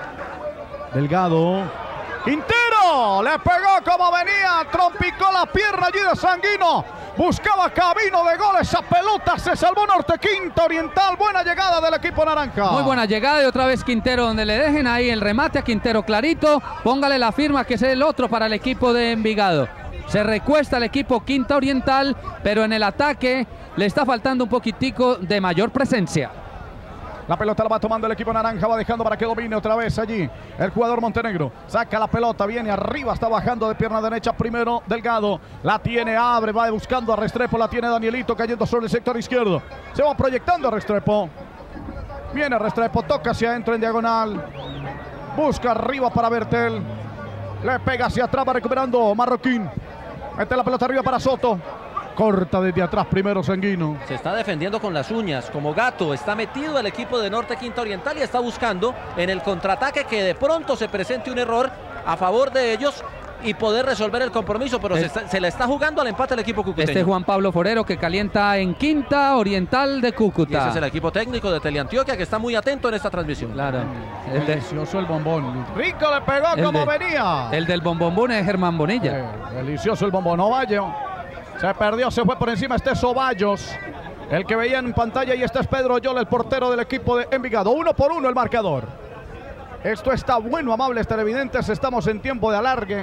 Delgado. Quintero, le pegó como venía, trompicó la pierna allí de Sanguino. Buscaba camino de gol, esa pelota se salvó Norte Quinta Oriental. Buena llegada del equipo naranja. Muy buena llegada y otra vez Quintero, donde le dejen ahí el remate a Quintero clarito. Póngale la firma que es el otro para el equipo de Envigado. Se recuesta el equipo Quinta Oriental, pero en el ataque le está faltando un poquitico de mayor presencia. La pelota la va tomando el equipo naranja, va dejando para que domine otra vez allí el jugador Montenegro. Saca la pelota, viene arriba, está bajando de pierna derecha primero Delgado. La tiene, abre, va buscando a Restrepo, la tiene Danielito cayendo sobre el sector izquierdo. Se va proyectando Restrepo. Viene Restrepo, toca hacia adentro en diagonal. Busca arriba para Bertel. Le pega hacia atrás, va recuperando Marroquín. Mete la pelota arriba para Soto. corta desde atrás primero Sanguino. Se está defendiendo con las uñas, como gato. Está metido el equipo de Norte Quinta Oriental y está buscando en el contraataque que de pronto se presente un error a favor de ellos y poder resolver el compromiso, pero se le está jugando al empate al equipo cucuteño. Este es Juan Pablo Forero, que calienta en Quinta Oriental de Cúcuta. Y ese es el equipo técnico de Teleantioquia, que está muy atento en esta transmisión. Claro. Delicioso el bombón. Rico le pegó como venía. El del bombombón es Germán Bonilla. Delicioso el bombón. Ovallo se perdió, se fue por encima. Este es Ovallos, el que veían en pantalla, y este es Pedro Oyola, el portero del equipo de Envigado. 1-1 el marcador. Esto está bueno, amables televidentes. Estamos en tiempo de alargue.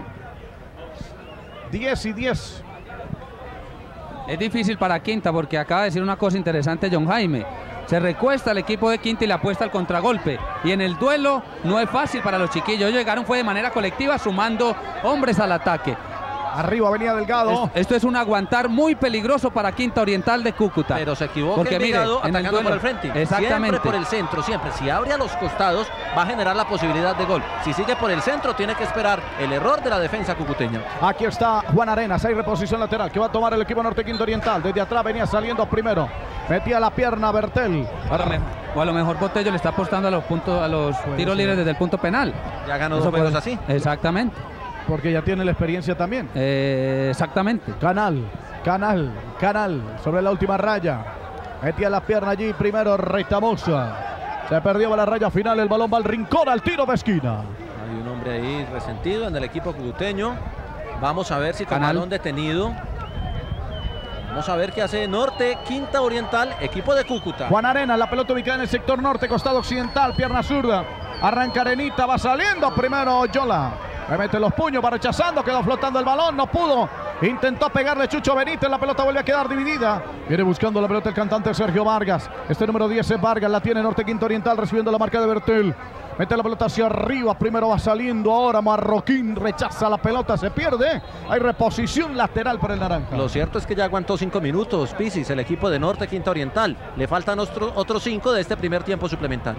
10-10. Es difícil para Quinta porque acaba de decir una cosa interesante John Jaime. Se recuesta el equipo de Quinta y le apuesta al contragolpe. Y en el duelo no es fácil para los chiquillos. Llegaron fue de manera colectiva, sumando hombres al ataque. Arriba venía Delgado. Esto es un aguantar muy peligroso para Quinta Oriental de Cúcuta. Pero se equivoca porque Envigado mire, atacando por el frente. Exactamente. Siempre por el centro, siempre. Si abre a los costados, va a generar la posibilidad de gol. Si sigue por el centro, tiene que esperar el error de la defensa cucuteña. Aquí está Juan Arenas, hay reposición lateral que va a tomar el equipo Norte Quinta Oriental. Desde atrás venía saliendo primero. Metía la pierna Bertel. O a lo mejor Botello le está apostando a los tiros libres desde el punto penal. Ya ganó dos juegos así. Exactamente. Porque ya tiene la experiencia también. Exactamente. Canal sobre la última raya. Metía la pierna allí primero Retamosa. Se perdió la raya final, el balón va al rincón, al tiro de esquina. Hay un hombre ahí resentido en el equipo cucuteño. Vamos a ver si con balón detenido. Vamos a ver qué hace Norte Quinta Oriental, equipo de Cúcuta. Juan Arenas, la pelota ubicada en el sector norte, costado occidental, pierna zurda. Arranca Arenita, va saliendo primero Oyola. Me mete los puños, va rechazando, quedó flotando el balón, no pudo. Intentó pegarle Chucho Benítez, la pelota vuelve a quedar dividida. Viene buscando la pelota el cantante Sergio Vargas. Este número 10 es Vargas, la tiene Norte Quinta Oriental recibiendo la marca de Bertel. Mete la pelota hacia arriba, primero va saliendo, ahora Marroquín rechaza la pelota, se pierde. Hay reposición lateral para el naranja. Lo cierto es que ya aguantó 5 minutos, Pisis, el equipo de Norte Quinta Oriental. Le faltan otros 5 de este primer tiempo suplementario.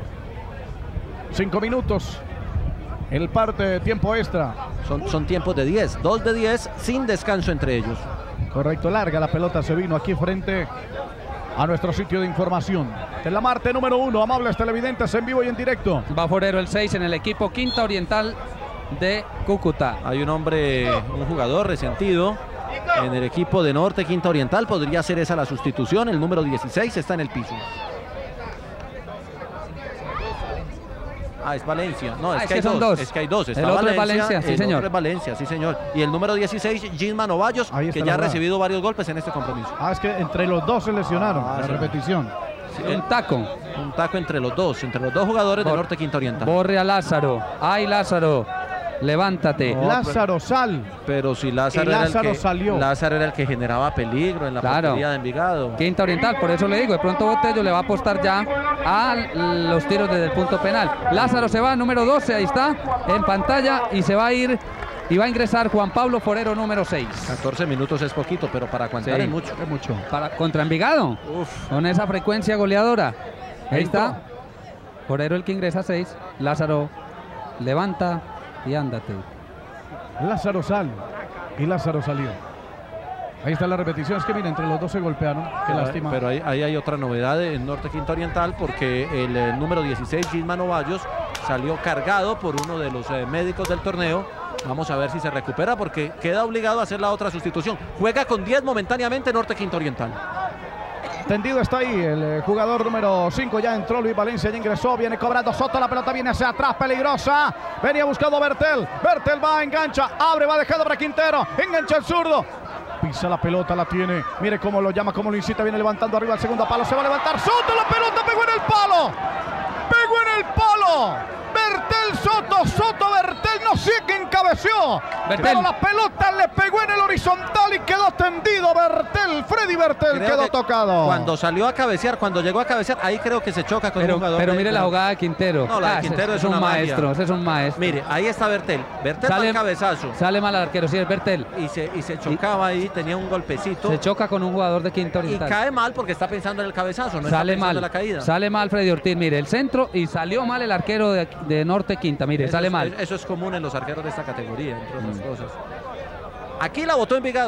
5 minutos. El parte de tiempo extra. Son tiempos de 10, 2 de 10 sin descanso entre ellos. Correcto, larga la pelota, se vino aquí frente a nuestro sitio de información. En la Marte número 1, amables televidentes en vivo y en directo. Va Forero el 6 en el equipo Quinta Oriental de Cúcuta. Hay un jugador resentido en el equipo de Norte Quinta Oriental. Podría ser esa la sustitución. El número 16 está en el piso. Es Valencia. No, es que hay dos. Es que hay dos. Está el otro Valencia, es Valencia, sí señor. Otro es Valencia, sí señor. Y el número 16, Gisman Ovallos, que ya ha recibido varios golpes en este compromiso. Es que entre los dos se lesionaron. La repetición. Sí, un taco entre los dos jugadores de Norte Quinta Oriental. Borre a Lázaro. ¡Ay, Lázaro! Levántate. No, Lázaro, sal. Pero si Lázaro salió. Lázaro era el que generaba peligro en la portería de Envigado. Quinta Oriental, por eso le digo, de pronto Botello le va a apostar ya a los tiros desde el punto penal. Lázaro se va, número 12, ahí está, en pantalla, y se va a ir y va a ingresar Juan Pablo Forero, número 6. 14 minutos es poquito, pero para aguantar es mucho. Es mucho. Contra Envigado, con esa frecuencia goleadora. Ahí está, Forero el que ingresa 6, Lázaro levanta y ándate. Lázaro sal y Lázaro salió. Ahí está la repetición. Es que mira, entre los dos se golpearon. Qué lástima. Pero ahí hay otra novedad en Norte Quinta Oriental, porque el número 16, Gisman Ovallos, salió cargado por uno de los médicos del torneo. Vamos a ver si se recupera, porque queda obligado a hacer la otra sustitución. Juega con 10 momentáneamente Norte Quinta Oriental. Tendido está ahí el jugador número 5, ya entró Luis Valencia, ya ingresó, viene cobrando Soto, la pelota viene hacia atrás, peligrosa, venía buscando Bertel va, engancha, abre, va dejando para Quintero, engancha el zurdo, pisa la pelota, la tiene, mire cómo lo llama, cómo lo incita, viene levantando arriba al segundo palo, se va a levantar, Soto, la pelota pegó en el palo, Bertel Soto Bertel, no sé qué encabeció, pero la pelota le pegó en el horizontal y quedó tendido Freddy Bertel quedó tocado. Cuando salió a cabecear, cuando llegó a cabecear, ahí creo que se choca con el jugador. Pero mire la jugada de Quintero. No, la de Quintero es un maestro, ese es un maestro. Mire, ahí está Bertel va al cabezazo. Sale mal al arquero, sí, es Bertel. Y se chocaba ahí, tenía un golpecito. Se choca con un jugador de Quinta Oriental. Y cae mal porque está pensando en el cabezazo, no sale está pensando en la caída. Sale mal Freddy Ortiz, mire, el centro, y salió mal el arquero de Norte Quinta, mire, sale mal. Eso es común en los arqueros de esta categoría, entre otras cosas. Aquí la botó Envigado.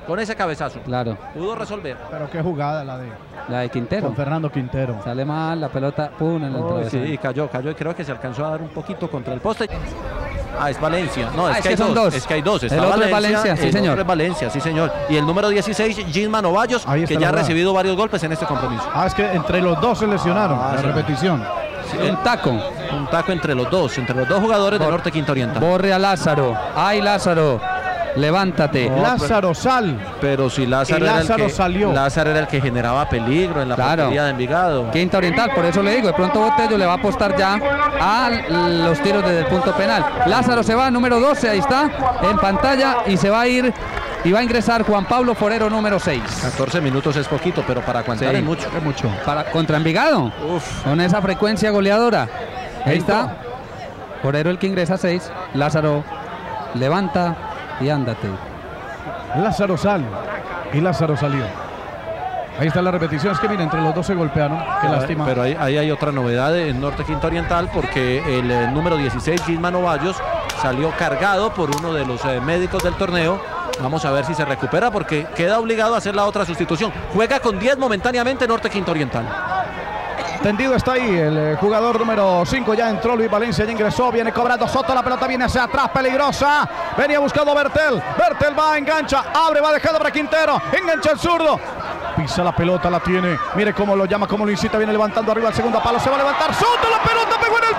con ese cabezazo. Claro. Pudo resolver. Pero qué jugada La de Quintero. con Fernando Quintero. Sale mal, la pelota, pum, en el travesaño. Sí, cayó y creo que se alcanzó a dar un poquito contra el poste. Es Valencia. No, es que hay son dos. Es que hay dos. Está el otro es Valencia, sí, señor. El otro es Valencia, sí, señor. Y el número 16, Gilman Ovallos, que ya ha recibido varios golpes en este compromiso. Es que entre los dos se lesionaron. La sí. repetición. Sí, un taco entre los dos jugadores de Norte Quinta Oriental. Borre a Lázaro. ¡Ay, Lázaro! Levántate. No, Lázaro sal. Pero si Lázaro, salió. Lázaro era el que generaba peligro en la portería de Envigado. Quinta Oriental, por eso le digo, de pronto Botello le va a apostar ya a los tiros desde el punto penal. Lázaro se va, número 12, ahí está, en pantalla, y se va a ir y va a ingresar Juan Pablo Forero, número 6. 14 minutos es poquito, pero para aguantar sí, es mucho. Es mucho. Contra Envigado, con esa frecuencia goleadora. Ahí está, Forero el que ingresa 6, Lázaro levanta y ándate. Lázaro sal y Lázaro salió. Ahí está la repetición. Es que mira, entre los dos se golpearon. Qué lástima. Pero ahí hay otra novedad en Norte Quinta Oriental, porque el número 16, Gilman Ovallos, salió cargado por uno de los médicos del torneo. Vamos a ver si se recupera, porque queda obligado a hacer la otra sustitución. Juega con 10 momentáneamente Norte Quinta Oriental. Tendido está ahí el jugador número 5, ya entró Luis Valencia, ya ingresó, viene cobrando Soto, la pelota viene hacia atrás, peligrosa, venía buscando Bertel va, engancha, abre, va dejando para Quintero, engancha el zurdo, pisa la pelota, la tiene, mire cómo lo llama, cómo lo incita, viene levantando arriba al segundo palo, se va a levantar, Soto, la pelota pegó en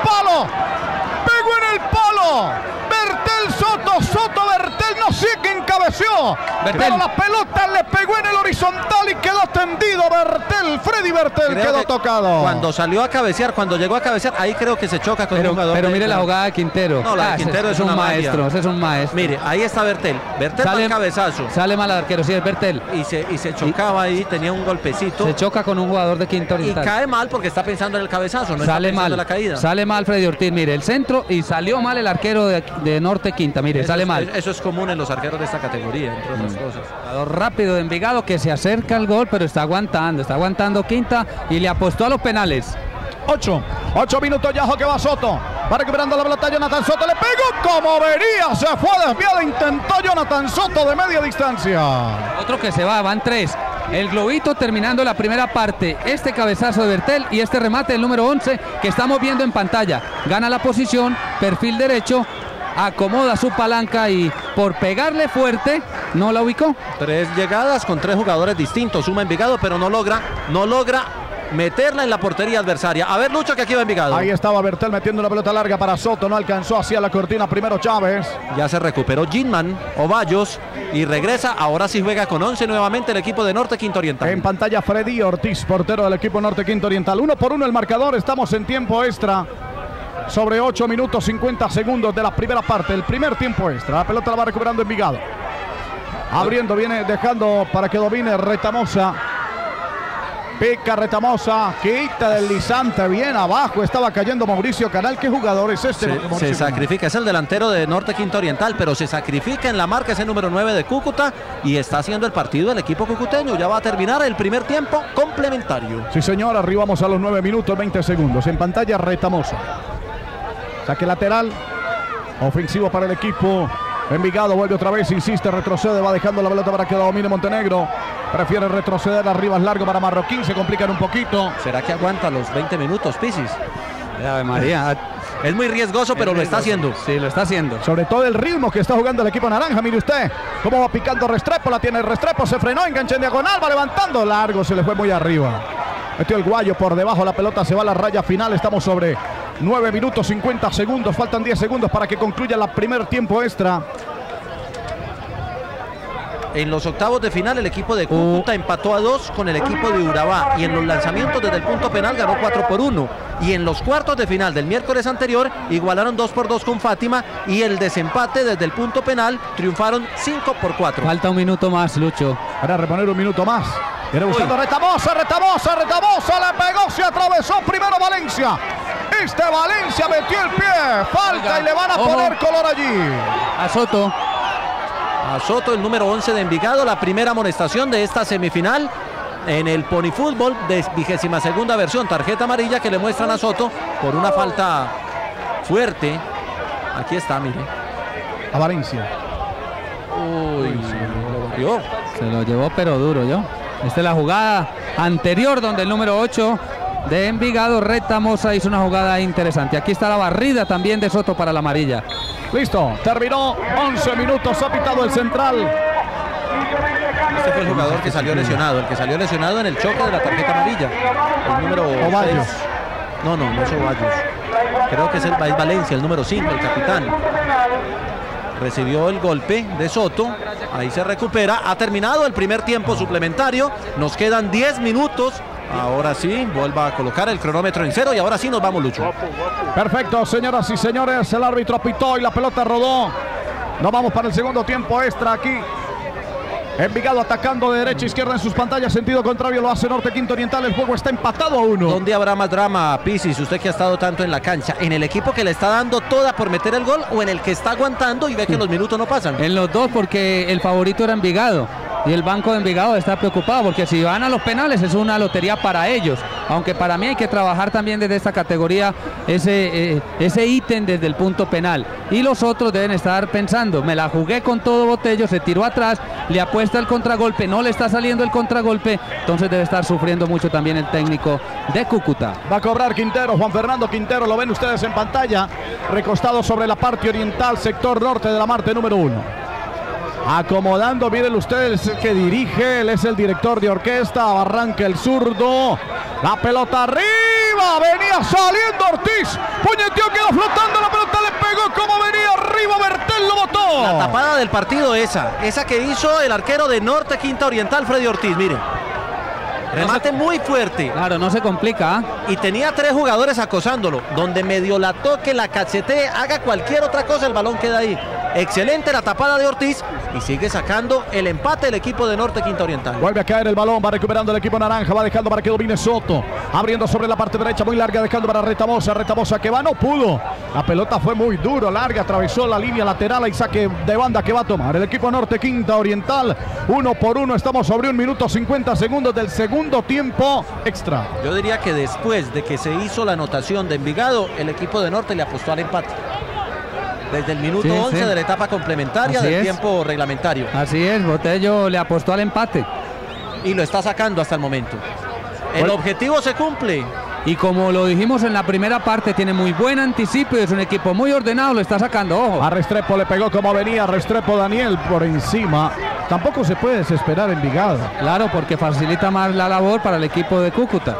el palo, Bertel Soto, Bertel, no sé qué encabeció, pero la pelota le pegó en el horizontal y quedó tendido Freddy Bertel quedó tocado. Cuando salió a cabecear, cuando llegó a cabecear, ahí creo que se choca con el jugador. Pero mire la jugada de Quintero. No, la de Quintero es un maestro. Es un maestro. Mire, ahí está Bertel va al cabezazo. Sale mal al arquero, sí, es Bertel. Y se chocaba ahí, tenía un golpecito. Se choca con un jugador de Quinta Oriental. Y cae mal porque está pensando en el cabezazo, no sale está pensando mal, en la caída. Sale mal Freddy Ortiz, mire, el centro, y salió mal el arquero de Norte Quinta, mire, sale mal. Eso es común en los arqueros de esta categoría, entre otras cosas. Jugador rápido de Envigado que se acerca al gol, pero está aguantando Quinta y le apostó a los penales. 8 minutos ya, que va Soto, va recuperando la pelota Jonathan Soto, le pegó como venía, se fue desviado, intentó Jonathan Soto de media distancia. Otro que se va, van 3. El globito terminando la primera parte, este cabezazo de Bertel y este remate del número 11 que estamos viendo en pantalla. Gana la posición, perfil derecho, acomoda su palanca y por pegarle fuerte no la ubicó. 3 llegadas con 3 jugadores distintos, suma Envigado, pero no logra meterla en la portería adversaria. A ver, Lucho, que aquí va Envigado. Ahí estaba Bertel metiendo una pelota larga para Soto, no alcanzó hacia la cortina primero Chávez. Ya se recuperó Gilman Ovallos y regresa, ahora sí juega con 11 nuevamente el equipo de Norte Quinta Oriental. En pantalla Freddy Ortiz, portero del equipo Norte Quinta Oriental. 1-1 el marcador, estamos en tiempo extra. Sobre 8 minutos 50 segundos de la primera parte, el primer tiempo extra. La pelota la va recuperando Envigado. Abriendo, viene dejando para que domine Retamosa. Pica Retamosa, quita deslizante, bien abajo, estaba cayendo Mauricio Canal. ¿Qué jugador es este? Se sacrifica, es el delantero de Norte Quinta Oriental, pero se sacrifica en la marca, es el número 9 de Cúcuta y está haciendo el partido el equipo cucuteño. Ya va a terminar el primer tiempo complementario. Sí, señor, arribamos a los 9 minutos 20 segundos. En pantalla Retamosa. Saque lateral, ofensivo para el equipo Envigado, vuelve otra vez, insiste, retrocede, va dejando la pelota para que la domine Montenegro. Prefiere retroceder, arriba es largo para Marroquín, se complican un poquito. ¿Será que aguanta los 20 minutos, Pisis? Ave María. Es muy riesgoso, pero lo está haciendo. Sí, lo está haciendo. Sobre todo el ritmo que está jugando el equipo naranja. Mire usted cómo va picando Restrepo, la tiene Restrepo, se frenó, engancha en diagonal, va levantando, largo, se le fue muy arriba. Metió el Guayo por debajo, la pelota se va a la raya final, estamos sobre 9 minutos 50 segundos, faltan 10 segundos para que concluya la primer tiempo extra. En los octavos de final el equipo de Cúcuta empató a 2 con el equipo de Urabá y en los lanzamientos desde el punto penal ganó 4-1 y en los cuartos de final del miércoles anterior igualaron 2-2 con Fátima y el desempate desde el punto penal triunfaron 5-4. Falta un minuto más, Lucho. Para reponer un minuto más. Viene buscando Retamosa, le pegó, se atravesó primero Valencia. Valencia metió el pie, falta y le van a poner color allí. A Soto, el número 11 de Envigado, la primera amonestación de esta semifinal en el Pony Fútbol de 22ª versión, tarjeta amarilla que le muestran a Soto por una falta fuerte. Aquí está, mire. A Valencia. Uy, lo barrió. Se lo llevó pero duro yo. Esta es la jugada anterior donde el número 8 de Envigado, Retamosa, hizo una jugada interesante. Aquí está la barrida también de Soto para la amarilla. Listo, terminó, 11 minutos, ha pitado el central. Este fue el jugador que salió lesionado, el que salió lesionado en el choque de la tarjeta amarilla. El número Ovallos. No es Ovallos. Creo que es Valencia, el número 5, el capitán. Recibió el golpe de Soto, ahí se recupera. Ha terminado el primer tiempo suplementario, nos quedan 10 minutos. Ahora sí, vuelva a colocar el cronómetro en cero y ahora sí nos vamos, Lucho. Perfecto, señoras y señores, el árbitro pitó y la pelota rodó. Nos vamos para el segundo tiempo extra aquí. Envigado atacando de derecha a izquierda en sus pantallas, sentido contrario lo hace Norte Quinto Oriental, el juego está empatado a 1. ¿Dónde habrá más drama, Pisis, usted que ha estado tanto en la cancha? ¿En el equipo que le está dando toda por meter el gol o en el que está aguantando y ve que los minutos no pasan? En los dos, porque el favorito era Envigado y el banco de Envigado está preocupado porque si van a los penales es una lotería para ellos, aunque para mí hay que trabajar también desde esta categoría ese ítem desde el punto penal, y los otros deben estar pensando, me la jugué con todo Botello, se tiró atrás, le apuesta el contragolpe, no le está saliendo el contragolpe, entonces debe estar sufriendo mucho también el técnico de Cúcuta. Va a cobrar Quintero, Juan Fernando Quintero, lo ven ustedes en pantalla, recostado sobre la parte oriental, sector norte de la Marte número 1. Acomodando, miren ustedes, que dirige, él es el director de orquesta, arranca el zurdo, la pelota arriba, venía saliendo Ortiz, puñeteó, quedó flotando, la pelota le pegó como venía arriba, Bertel lo botó. La tapada del partido esa que hizo el arquero de Norte Quinta Oriental, Freddy Ortiz, miren. Remate muy fuerte. Claro, no se complica. Y tenía 3 jugadores acosándolo. Donde medio la toque, la cachetee, haga cualquier otra cosa, el balón queda ahí. Excelente la tapada de Ortiz y sigue sacando el empate el equipo de Norte Quinta Oriental. Vuelve a caer el balón, va recuperando el equipo naranja, va dejando para que domine Soto. Abriendo sobre la parte derecha, muy larga, dejando para Retamosa. Retamosa que va, no pudo. La pelota fue muy duro, larga, atravesó la línea lateral y saque de banda que va a tomar el equipo Norte Quinta Oriental. 1 por 1, estamos sobre 1 minuto 50 segundos del segundo tiempo extra. Yo diría que después de que se hizo la anotación de Envigado, el equipo de Norte le apostó al empate. Desde el minuto 11 de la etapa complementaria del tiempo reglamentario. Así es, Botello le apostó al empate. Y lo está sacando hasta el momento. El objetivo se cumple. Y como lo dijimos en la primera parte, tiene muy buen anticipo y es un equipo muy ordenado, lo está sacando, ojo. A Restrepo le pegó como venía, Restrepo Daniel por encima. Tampoco se puede desesperar Envigado. Claro, porque facilita más la labor para el equipo de Cúcuta.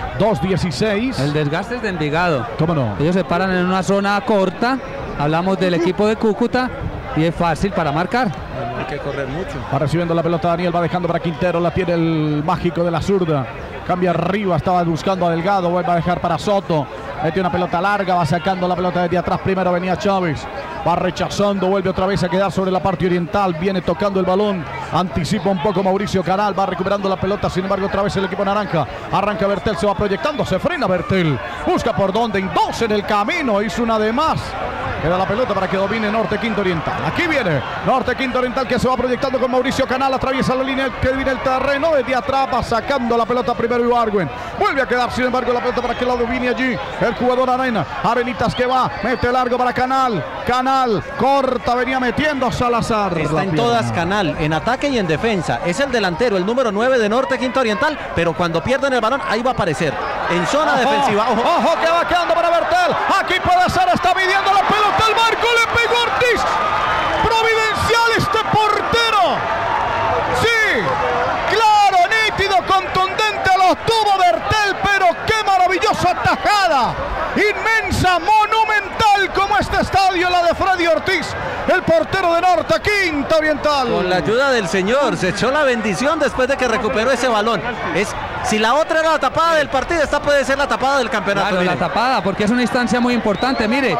2-16. El desgaste es de Envigado. ¿Cómo no? Ellos se paran en una zona corta, hablamos del equipo de Cúcuta y es fácil para marcar. Hay que correr mucho. Va recibiendo la pelota Daniel, va dejando para Quintero, la tiene el mágico de la zurda. Cambia arriba, estaba buscando a Delgado, vuelve a dejar para Soto. Mete una pelota larga, va sacando la pelota desde atrás. Primero venía Chávez, va rechazando, vuelve otra vez a quedar sobre la parte oriental. Viene tocando el balón, anticipa un poco Mauricio Canal, va recuperando la pelota. Sin embargo, otra vez el equipo naranja. Arranca Bertel, se va proyectando, se frena Bertel. Busca por dónde, en 2 en el camino, hizo una de más. Queda la pelota para que domine Norte Quinto Oriental. Aquí viene Norte Quinto Oriental que se va proyectando con Mauricio Canal. Atraviesa la línea que viene el terreno. Desde atrás va sacando la pelota primero Ibargüen. Vuelve a quedar sin embargo la pelota para que la domine allí el jugador Arena. Arenitas que va, mete largo para Canal. Canal corta, venía metiendo Salazar. Está en todas Canal, en ataque y en defensa. Es el delantero, el número 9 de Norte Quinto Oriental. Pero cuando pierden el balón, ahí va a aparecer. En zona defensiva. Ojo que va quedando para Bertel. Aquí puede ser, está midiendo la pelota. El marco le pegó Ortiz. Providencial este portero. Sí, claro, nítido, contundente lo tuvo Bertel, pero qué maravillosa tajada. Inmensa, monumental como este estadio, la de Freddy Ortiz, el portero de Norte Quinta Oriental. Con la ayuda del señor, se echó la bendición después de que recuperó ese balón. Si la otra era la tapada del partido, esta puede ser la tapada del campeonato. Claro, la tapada, porque es una instancia muy importante, mire.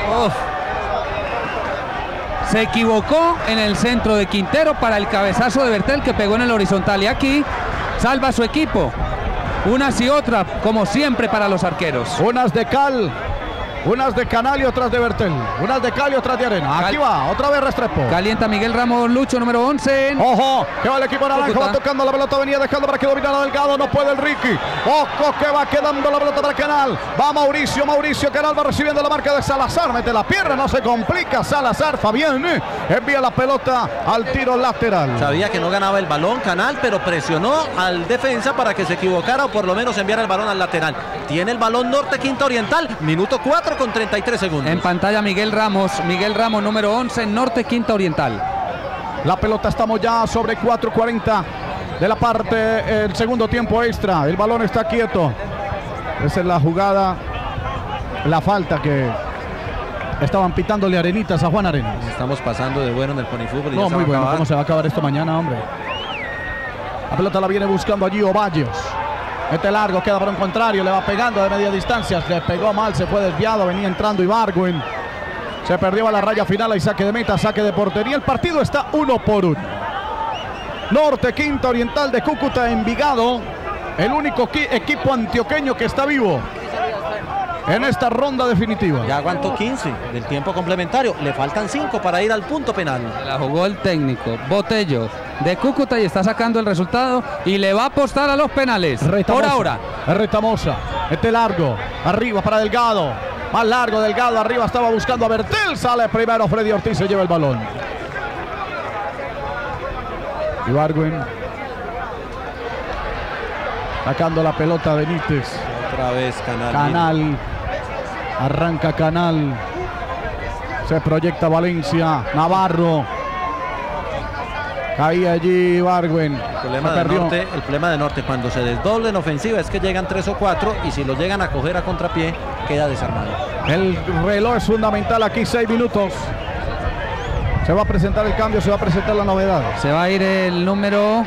Se equivocó en el centro de Quintero para el cabezazo de Bertel que pegó en el horizontal. Y aquí salva a su equipo. Unas y otras, como siempre, para los arqueros. Unas de cal, Unas de Canal y otras de Bertel. Unas de Cal y otras de Arena. Aquí va, otra vez Restrepo. Calienta Miguel Ramos Lucho, número 11. Ojo, que va el equipo naranja, va tocando la pelota, venía dejando para que dominara Delgado, no puede el Ricky. Ojo que va quedando la pelota para Canal. Va Mauricio Canal va recibiendo la marca de Salazar, mete la pierna, no se complica Salazar. Fabián envía la pelota al tiro lateral. Sabía que no ganaba el balón Canal, pero presionó al defensa para que se equivocara o por lo menos enviara el balón al lateral. Tiene el balón Norte Quinta Oriental, minuto 4 con 33 segundos. En pantalla Miguel Ramos, número 11, Norte Quinta Oriental. La pelota, estamos ya sobre 4:40 de la parte, el segundo tiempo extra. El balón está quieto. Esa es la jugada, la falta que estaban pitándole Arenitas a Juan Arenas. Estamos pasando de bueno en el ponifútbol. No, muy bueno. ¿Cómo se va a acabar esto mañana, hombre? La pelota la viene buscando allí Ovallos. Mete largo, queda para un contrario, le va pegando de media distancia, le pegó mal, se fue desviado, venía entrando Ibargüen. Se perdió a la raya final, hay saque de meta, saque de portería. El partido está 1-1. Norte Quinta Oriental de Cúcuta, Envigado, el único equipo antioqueño que está vivo en esta ronda definitiva. Ya aguantó 15 del tiempo complementario, le faltan 5 para ir al punto penal. La jugó el técnico Botello de Cúcuta y está sacando el resultado y le va a apostar a los penales. Por ahora. Retamosa, este largo, arriba para Delgado, más largo Delgado, arriba estaba buscando a Bertel, sale primero Freddy Ortiz, se lleva el balón. Ibargüen sacando la pelota de Benítez. Otra vez Canal. Arranca Canal. Se proyecta Valencia. Navarro. Caía allí Ibargüen. El problema de Norte cuando se desdobla en ofensiva es que llegan 3 o 4 y si lo llegan a coger a contrapié queda desarmado. El reloj es fundamental aquí, 6 minutos. Se va a presentar el cambio, se va a presentar la novedad. Se va a ir el número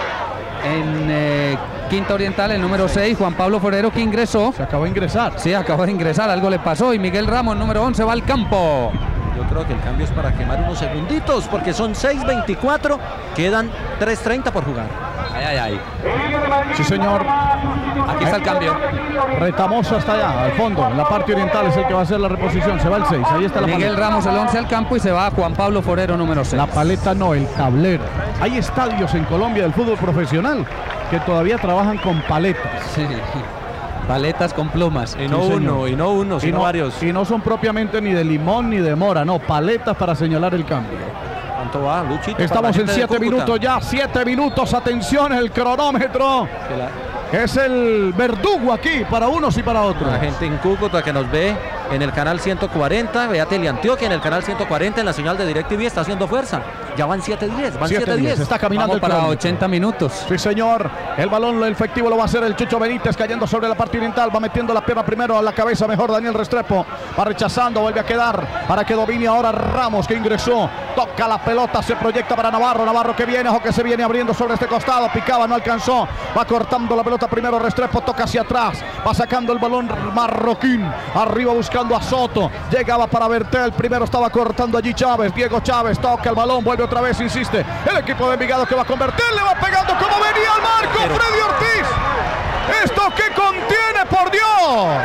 en Quinta Oriental, el número 6, Juan Pablo Forero, que ingresó. Se acabó de ingresar. Sí, acabó de ingresar, algo le pasó. Y Miguel Ramos, número 11, va al campo. Yo creo que el cambio es para quemar unos segunditos, porque son 6:24, quedan 3:30 por jugar. Ay. Sí, señor. Aquí está el cambio. Retamosa está allá, al fondo, en la parte oriental es el que va a hacer la reposición. Se va el 6, ahí está la Miguel paleta. Ramos, el 11 al campo y se va Juan Pablo Forero, número 6. La paleta no, el tablero. Hay estadios en Colombia del fútbol profesional que todavía trabajan con paletas. Sí. Paletas con plumas. Y no uno, sino varios. Y no son propiamente ni de limón ni de mora, no, paletas para señalar el cambio. ¿Cuánto va, Luchito? Estamos en 7 minutos ya, 7 minutos, atención, el cronómetro. Es el verdugo aquí para unos y para otros. La gente en Cúcuta que nos ve en el canal 140, vea Teleantioquia en el canal 140 en la señal de DirecTV está haciendo fuerza. Ya van 7:10, van 7:10. Está caminando el para 80 minutos. Sí, señor. El balón efectivo lo va a hacer el Chucho Benítez cayendo sobre la parte oriental, va metiendo la pierna primero a la cabeza, mejor Daniel Restrepo. Va rechazando, vuelve a quedar para que domine ahora Ramos, que ingresó. Toca la pelota, se proyecta para Navarro que viene, ojo que se viene abriendo sobre este costado, picaba, no alcanzó. Va cortando la pelota primero Restrepo, toca hacia atrás, va sacando el balón Marroquín, arriba buscando a Soto, llegaba para Bertel, primero estaba cortando allí Chávez, Diego Chávez, toca el balón, vuelve otra vez, insiste, el equipo de Envigado que va a convertir, le va pegando como venía al marco, Freddy Ortiz. ¿Esto qué contiene, por Dios?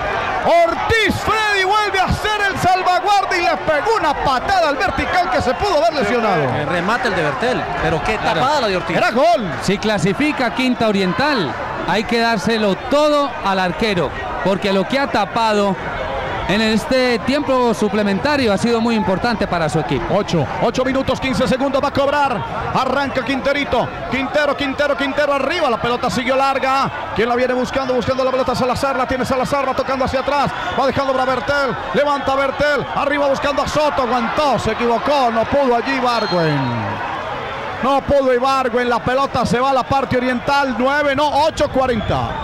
Ortiz, Freddy vuelve a hacer el salvaguardia y le pegó una patada al vertical que se pudo haber lesionado. El remate el de Bertel, pero qué tapada la de Ortiz. Era gol. Si clasifica Quinta Oriental, hay que dárselo todo al arquero, porque lo que ha tapado en este tiempo suplementario ha sido muy importante para su equipo. 8 minutos 15 segundos va a cobrar. Arranca Quinterito. Quintero arriba. La pelota siguió larga. ¿Quién la viene buscando? Buscando la pelota Salazar. La tiene Salazar. Va tocando hacia atrás. Va dejando para Bertel. Levanta Bertel. Arriba buscando a Soto. Aguantó. Se equivocó. No pudo allí Ibargüen. No pudo Ibargüen. La pelota se va a la parte oriental. 8:40.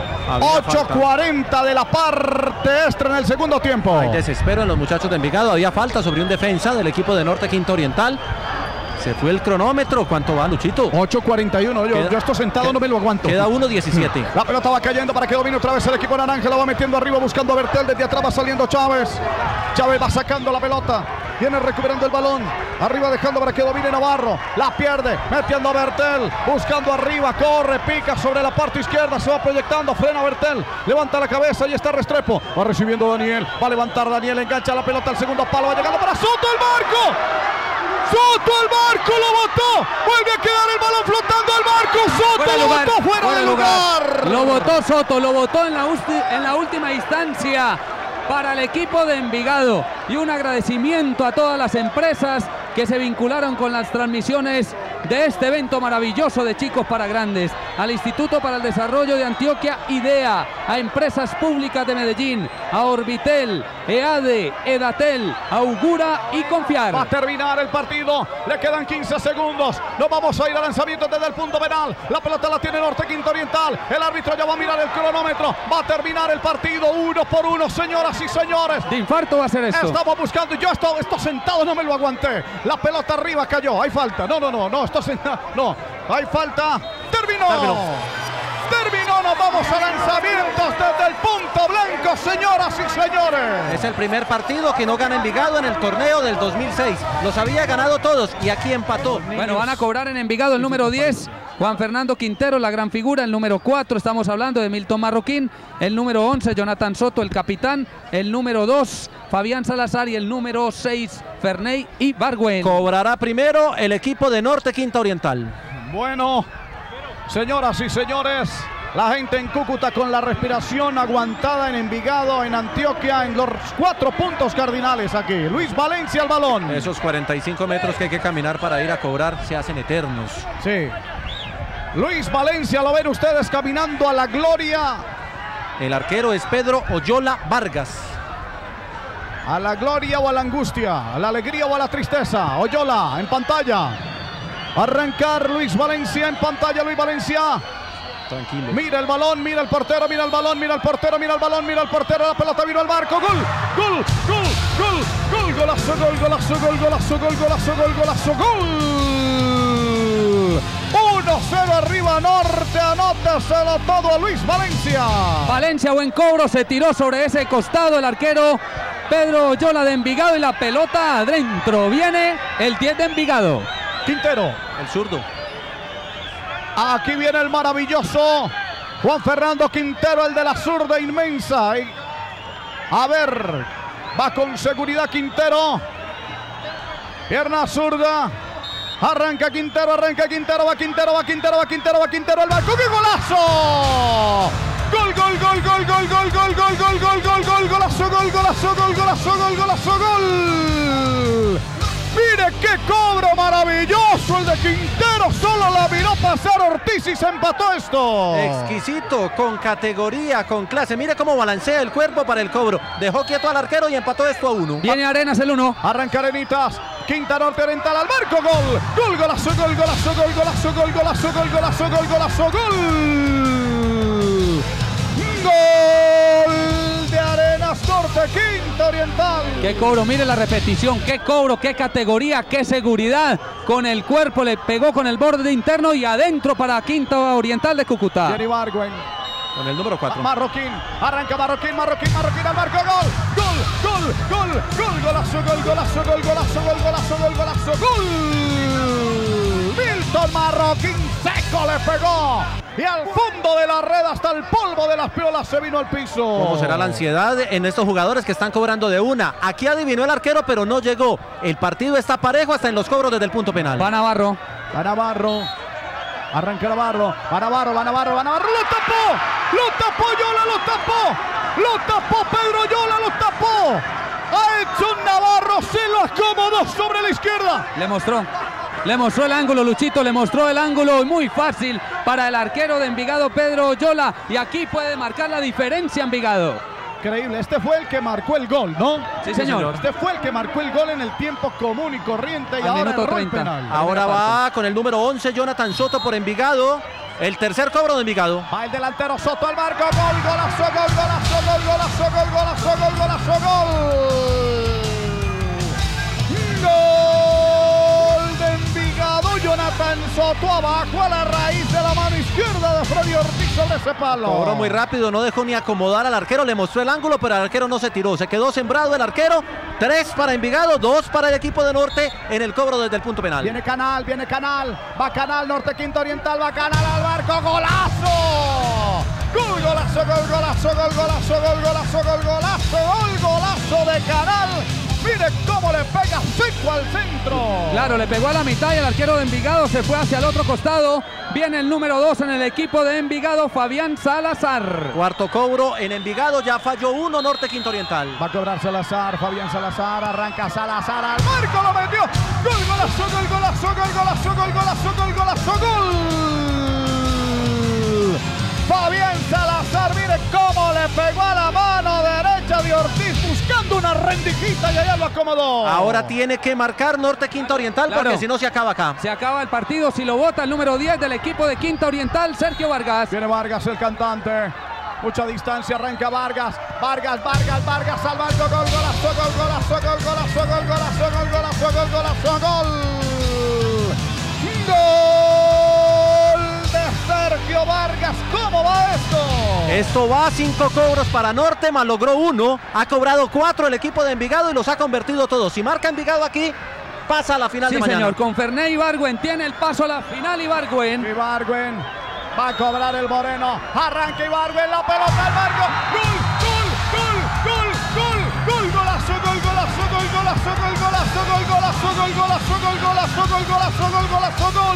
8:40 de la parte extra en el segundo tiempo. Hay desespero en los muchachos de Envigado. Había falta sobre un defensa del equipo de Norte Quinta Oriental. Se fue el cronómetro. ¿Cuánto va, Luchito? 8:41. Yo esto sentado no me lo aguanto. Queda 1:17. La pelota va cayendo para que domine otra vez el equipo naranja. La va metiendo arriba buscando a Bertel. Desde atrás va saliendo Chávez. Chávez va sacando la pelota. Viene recuperando el balón. Arriba dejando para que domine Navarro. La pierde. Metiendo a Bertel. Buscando arriba. Corre. Pica sobre la parte izquierda. Se va proyectando. Frena Bertel. Levanta la cabeza. Y está Restrepo. Va recibiendo Daniel. Va a levantar Daniel. Engancha la pelota al segundo palo. Va llegando para Soto. ¡El marco! Soto al marco, lo botó. Vuelve a quedar el balón flotando al marco. Soto lo botó fuera de lugar. Lo botó Soto, lo botó en la última instancia para el equipo de Envigado. Y un agradecimiento a todas las empresas que se vincularon con las transmisiones de este evento maravilloso de Chicos para Grandes, al Instituto para el Desarrollo de Antioquia, IDEA, a Empresas Públicas de Medellín, a Orbitel, EADE, Edatel, Augura y Confiar. Va a terminar el partido, le quedan 15 segundos, nos vamos a ir al lanzamiento desde el punto penal, la pelota la tiene Norte Quinta Oriental, el árbitro ya va a mirar el cronómetro, va a terminar el partido 1 por 1, señoras y señores. De infarto va a ser esto. Estamos buscando, yo esto sentado no me lo aguanté, la pelota arriba cayó, hay falta, no, esto sentado, no, hay falta, terminó, nos vamos a lanzamientos desde el punto blanco, señoras y señores. Es el primer partido que no gana Envigado en el torneo del 2006, los había ganado todos y aquí empató. Bueno, van a cobrar en Envigado el número 10, Juan Fernando Quintero, la gran figura, el número 4, estamos hablando de Milton Marroquín, el número 11, Jonathan Soto, el capitán, el número 2, Fabián Salazar y el número 6, Ferney Ibargüen. Cobrará primero el equipo de Norte Quinta Oriental. Bueno, señoras y señores, la gente en Cúcuta con la respiración aguantada en Envigado, en Antioquia, en los 4 puntos cardinales aquí. Luis Valencia al balón. Esos 45 metros que hay que caminar para ir a cobrar se hacen eternos. Sí. Luis Valencia, lo ven ustedes caminando a la gloria. El arquero es Pedro Oyola Vargas. A la gloria o a la angustia, a la alegría o a la tristeza. Oyola en pantalla. Arrancar Luis Valencia en pantalla, Luis Valencia. Tranquilo. Mira el balón, mira el portero, mira el balón, mira el portero, mira el balón, mira el portero, la pelota vino al marco. Gol, gol, gol, gol, gol, golazo, gol, golazo, gol, golazo, gol, golazo, gol, golazo, gol. 1-0 arriba Norte, anótaselo todo a Luis Valencia. Valencia, buen cobro, se tiró sobre ese costado el arquero Pedro Oyola de Envigado y la pelota adentro. Viene el 10 de Envigado. Quintero. El zurdo. Aquí viene el maravilloso Juan Fernando Quintero, el de la zurda inmensa. A ver, va con seguridad Quintero. Pierna zurda. Arranca Quintero, va Quintero, va Quintero, va Quintero, va Quintero, va Quintero, el marco. ¡Qué golazo! Gol, gol, gol, gol, gol, gol, gol, gol, gol, gol, gol, gol, golazo, gol, golazo, gol, golazo, gol, golazo, gol. Mire qué cobro maravilloso el de Quintero, solo la miró pasar Ortiz y se empató esto. Exquisito, con categoría, con clase. Mire cómo balancea el cuerpo para el cobro. Dejó quieto al arquero y empató esto a 1. Viene Arenas el 1. Arranca Arenitas, Quinta Norte Oriental al marco, gol. Gol, golazo, gol, golazo, gol, golazo, gol, golazo, gol, golazo, gol, golazo, gol. Gol de Arenas Norte, Quinta Oriental. Qué cobro, mire la repetición, qué cobro, qué categoría, qué seguridad. Con el cuerpo le pegó con el borde interno y adentro para Quinta Oriental de Cúcuta. Jerry Bargüen. Con el número 4. Marroquín, arranca Marroquín al marco, gol, gol, gol, gol, gol, golazo, gol, golazo, gol, golazo, gol, golazo, gol, golazo, gol. Milton Marroquín seco le pegó y al fondo de la red hasta el polvo de las piolas se vino al piso. ¿Cómo será la ansiedad en estos jugadores que están cobrando de una? Aquí adivinó el arquero, pero no llegó. El partido está parejo hasta en los cobros desde el punto penal. Va Navarro. Arranca Navarro, va Navarro, lo tapó Yola, lo tapó Pedro Yola, lo tapó. Ha hecho un Navarro, se lo acomodó sobre la izquierda. Le mostró el ángulo, Luchito, le mostró el ángulo muy fácil para el arquero de Envigado, Pedro Oyola, y aquí puede marcar la diferencia Envigado. Increíble, este fue el que marcó el gol, ¿no? Sí, señor. Este fue el que marcó el gol en el tiempo común y corriente y al ahora minuto erró el 30. penal. Ahora va con el número 11, Jonathan Soto por Envigado. El tercer cobro de Envigado. Va el delantero Soto al marco, gol, golazo, gol, golazo, gol, golazo, gol, golazo, gol, golazo, gol. Gol de Envigado, Jonathan Soto abajo a la raíz de la mano izquierda de Freddy Ortiz sobre ese palo. Cobró muy rápido, no dejó ni acomodar al arquero, le mostró el ángulo, pero el arquero no se tiró, se quedó sembrado el arquero. 3 para Envigado, 2 para el equipo de Norte en el cobro desde el punto penal. Viene Canal, va Canal, Norte Quinta Oriental, va Canal al barco, ¡golazo! Gol, golazo, gol, golazo, gol, golazo, gol, golazo, gol, golazo, gol, golazo de Canal. Mire cómo le pega seco al centro. Claro, le pegó a la mitad y el arquero de Envigado se fue hacia el otro costado. Viene el número 2 en el equipo de Envigado, Fabián Salazar. Cuarto cobro en Envigado, ya falló 1 Norte Quinta Oriental. Va a cobrar Salazar, Fabián Salazar, arranca Salazar al marco, lo metió. Gol, golazo, gol, golazo, gol, golazo, gol, golazo, gol, golazo, gol. Fabián Salazar, mire cómo le pegó a la mano derecha de Ortiz buscando una rendijita y allá lo acomodó. Ahora tiene que marcar Norte Quinta Oriental, claro, porque si no se acaba acá. Se acaba el partido si lo vota el número 10 del equipo de Quinta Oriental, Sergio Vargas. Viene Vargas, el cantante. Mucha distancia, arranca Vargas. Vargas al barco, gol, golazo, gol, golazo, gol, golazo, gol, golazo, gol, golazo, gol, golazo, gol. Sergio Vargas, ¿cómo va esto? Esto va a 5 cobros para Norte, más logró 1, ha cobrado 4 el equipo de Envigado y los ha convertido todos. Si marca Envigado aquí, pasa a la final de mañana. Sí, señor, con Ferney Ibargüen tiene el paso a la final. Ibargüen va a cobrar el Moreno, arranca Ibargüen, la pelota al marco, gol, golazo, gol, golazo, gol, golazo, gol, golazo, gol, golazo, gol, golazo, gol, golazo, gol, golazo, gol, golazo, gol.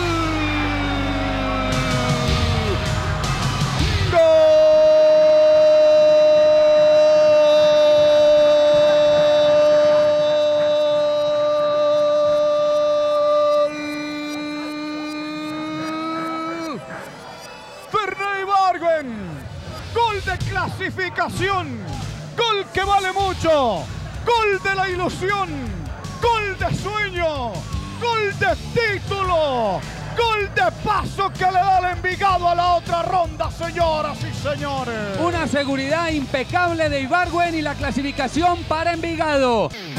Ferney Ibargüen, gol de clasificación, gol que vale mucho, gol de la ilusión, gol de sueño, gol de título. Gol de paso que le da el Envigado a la otra ronda, señoras y señores. Una seguridad impecable de Ibargüen y la clasificación para Envigado.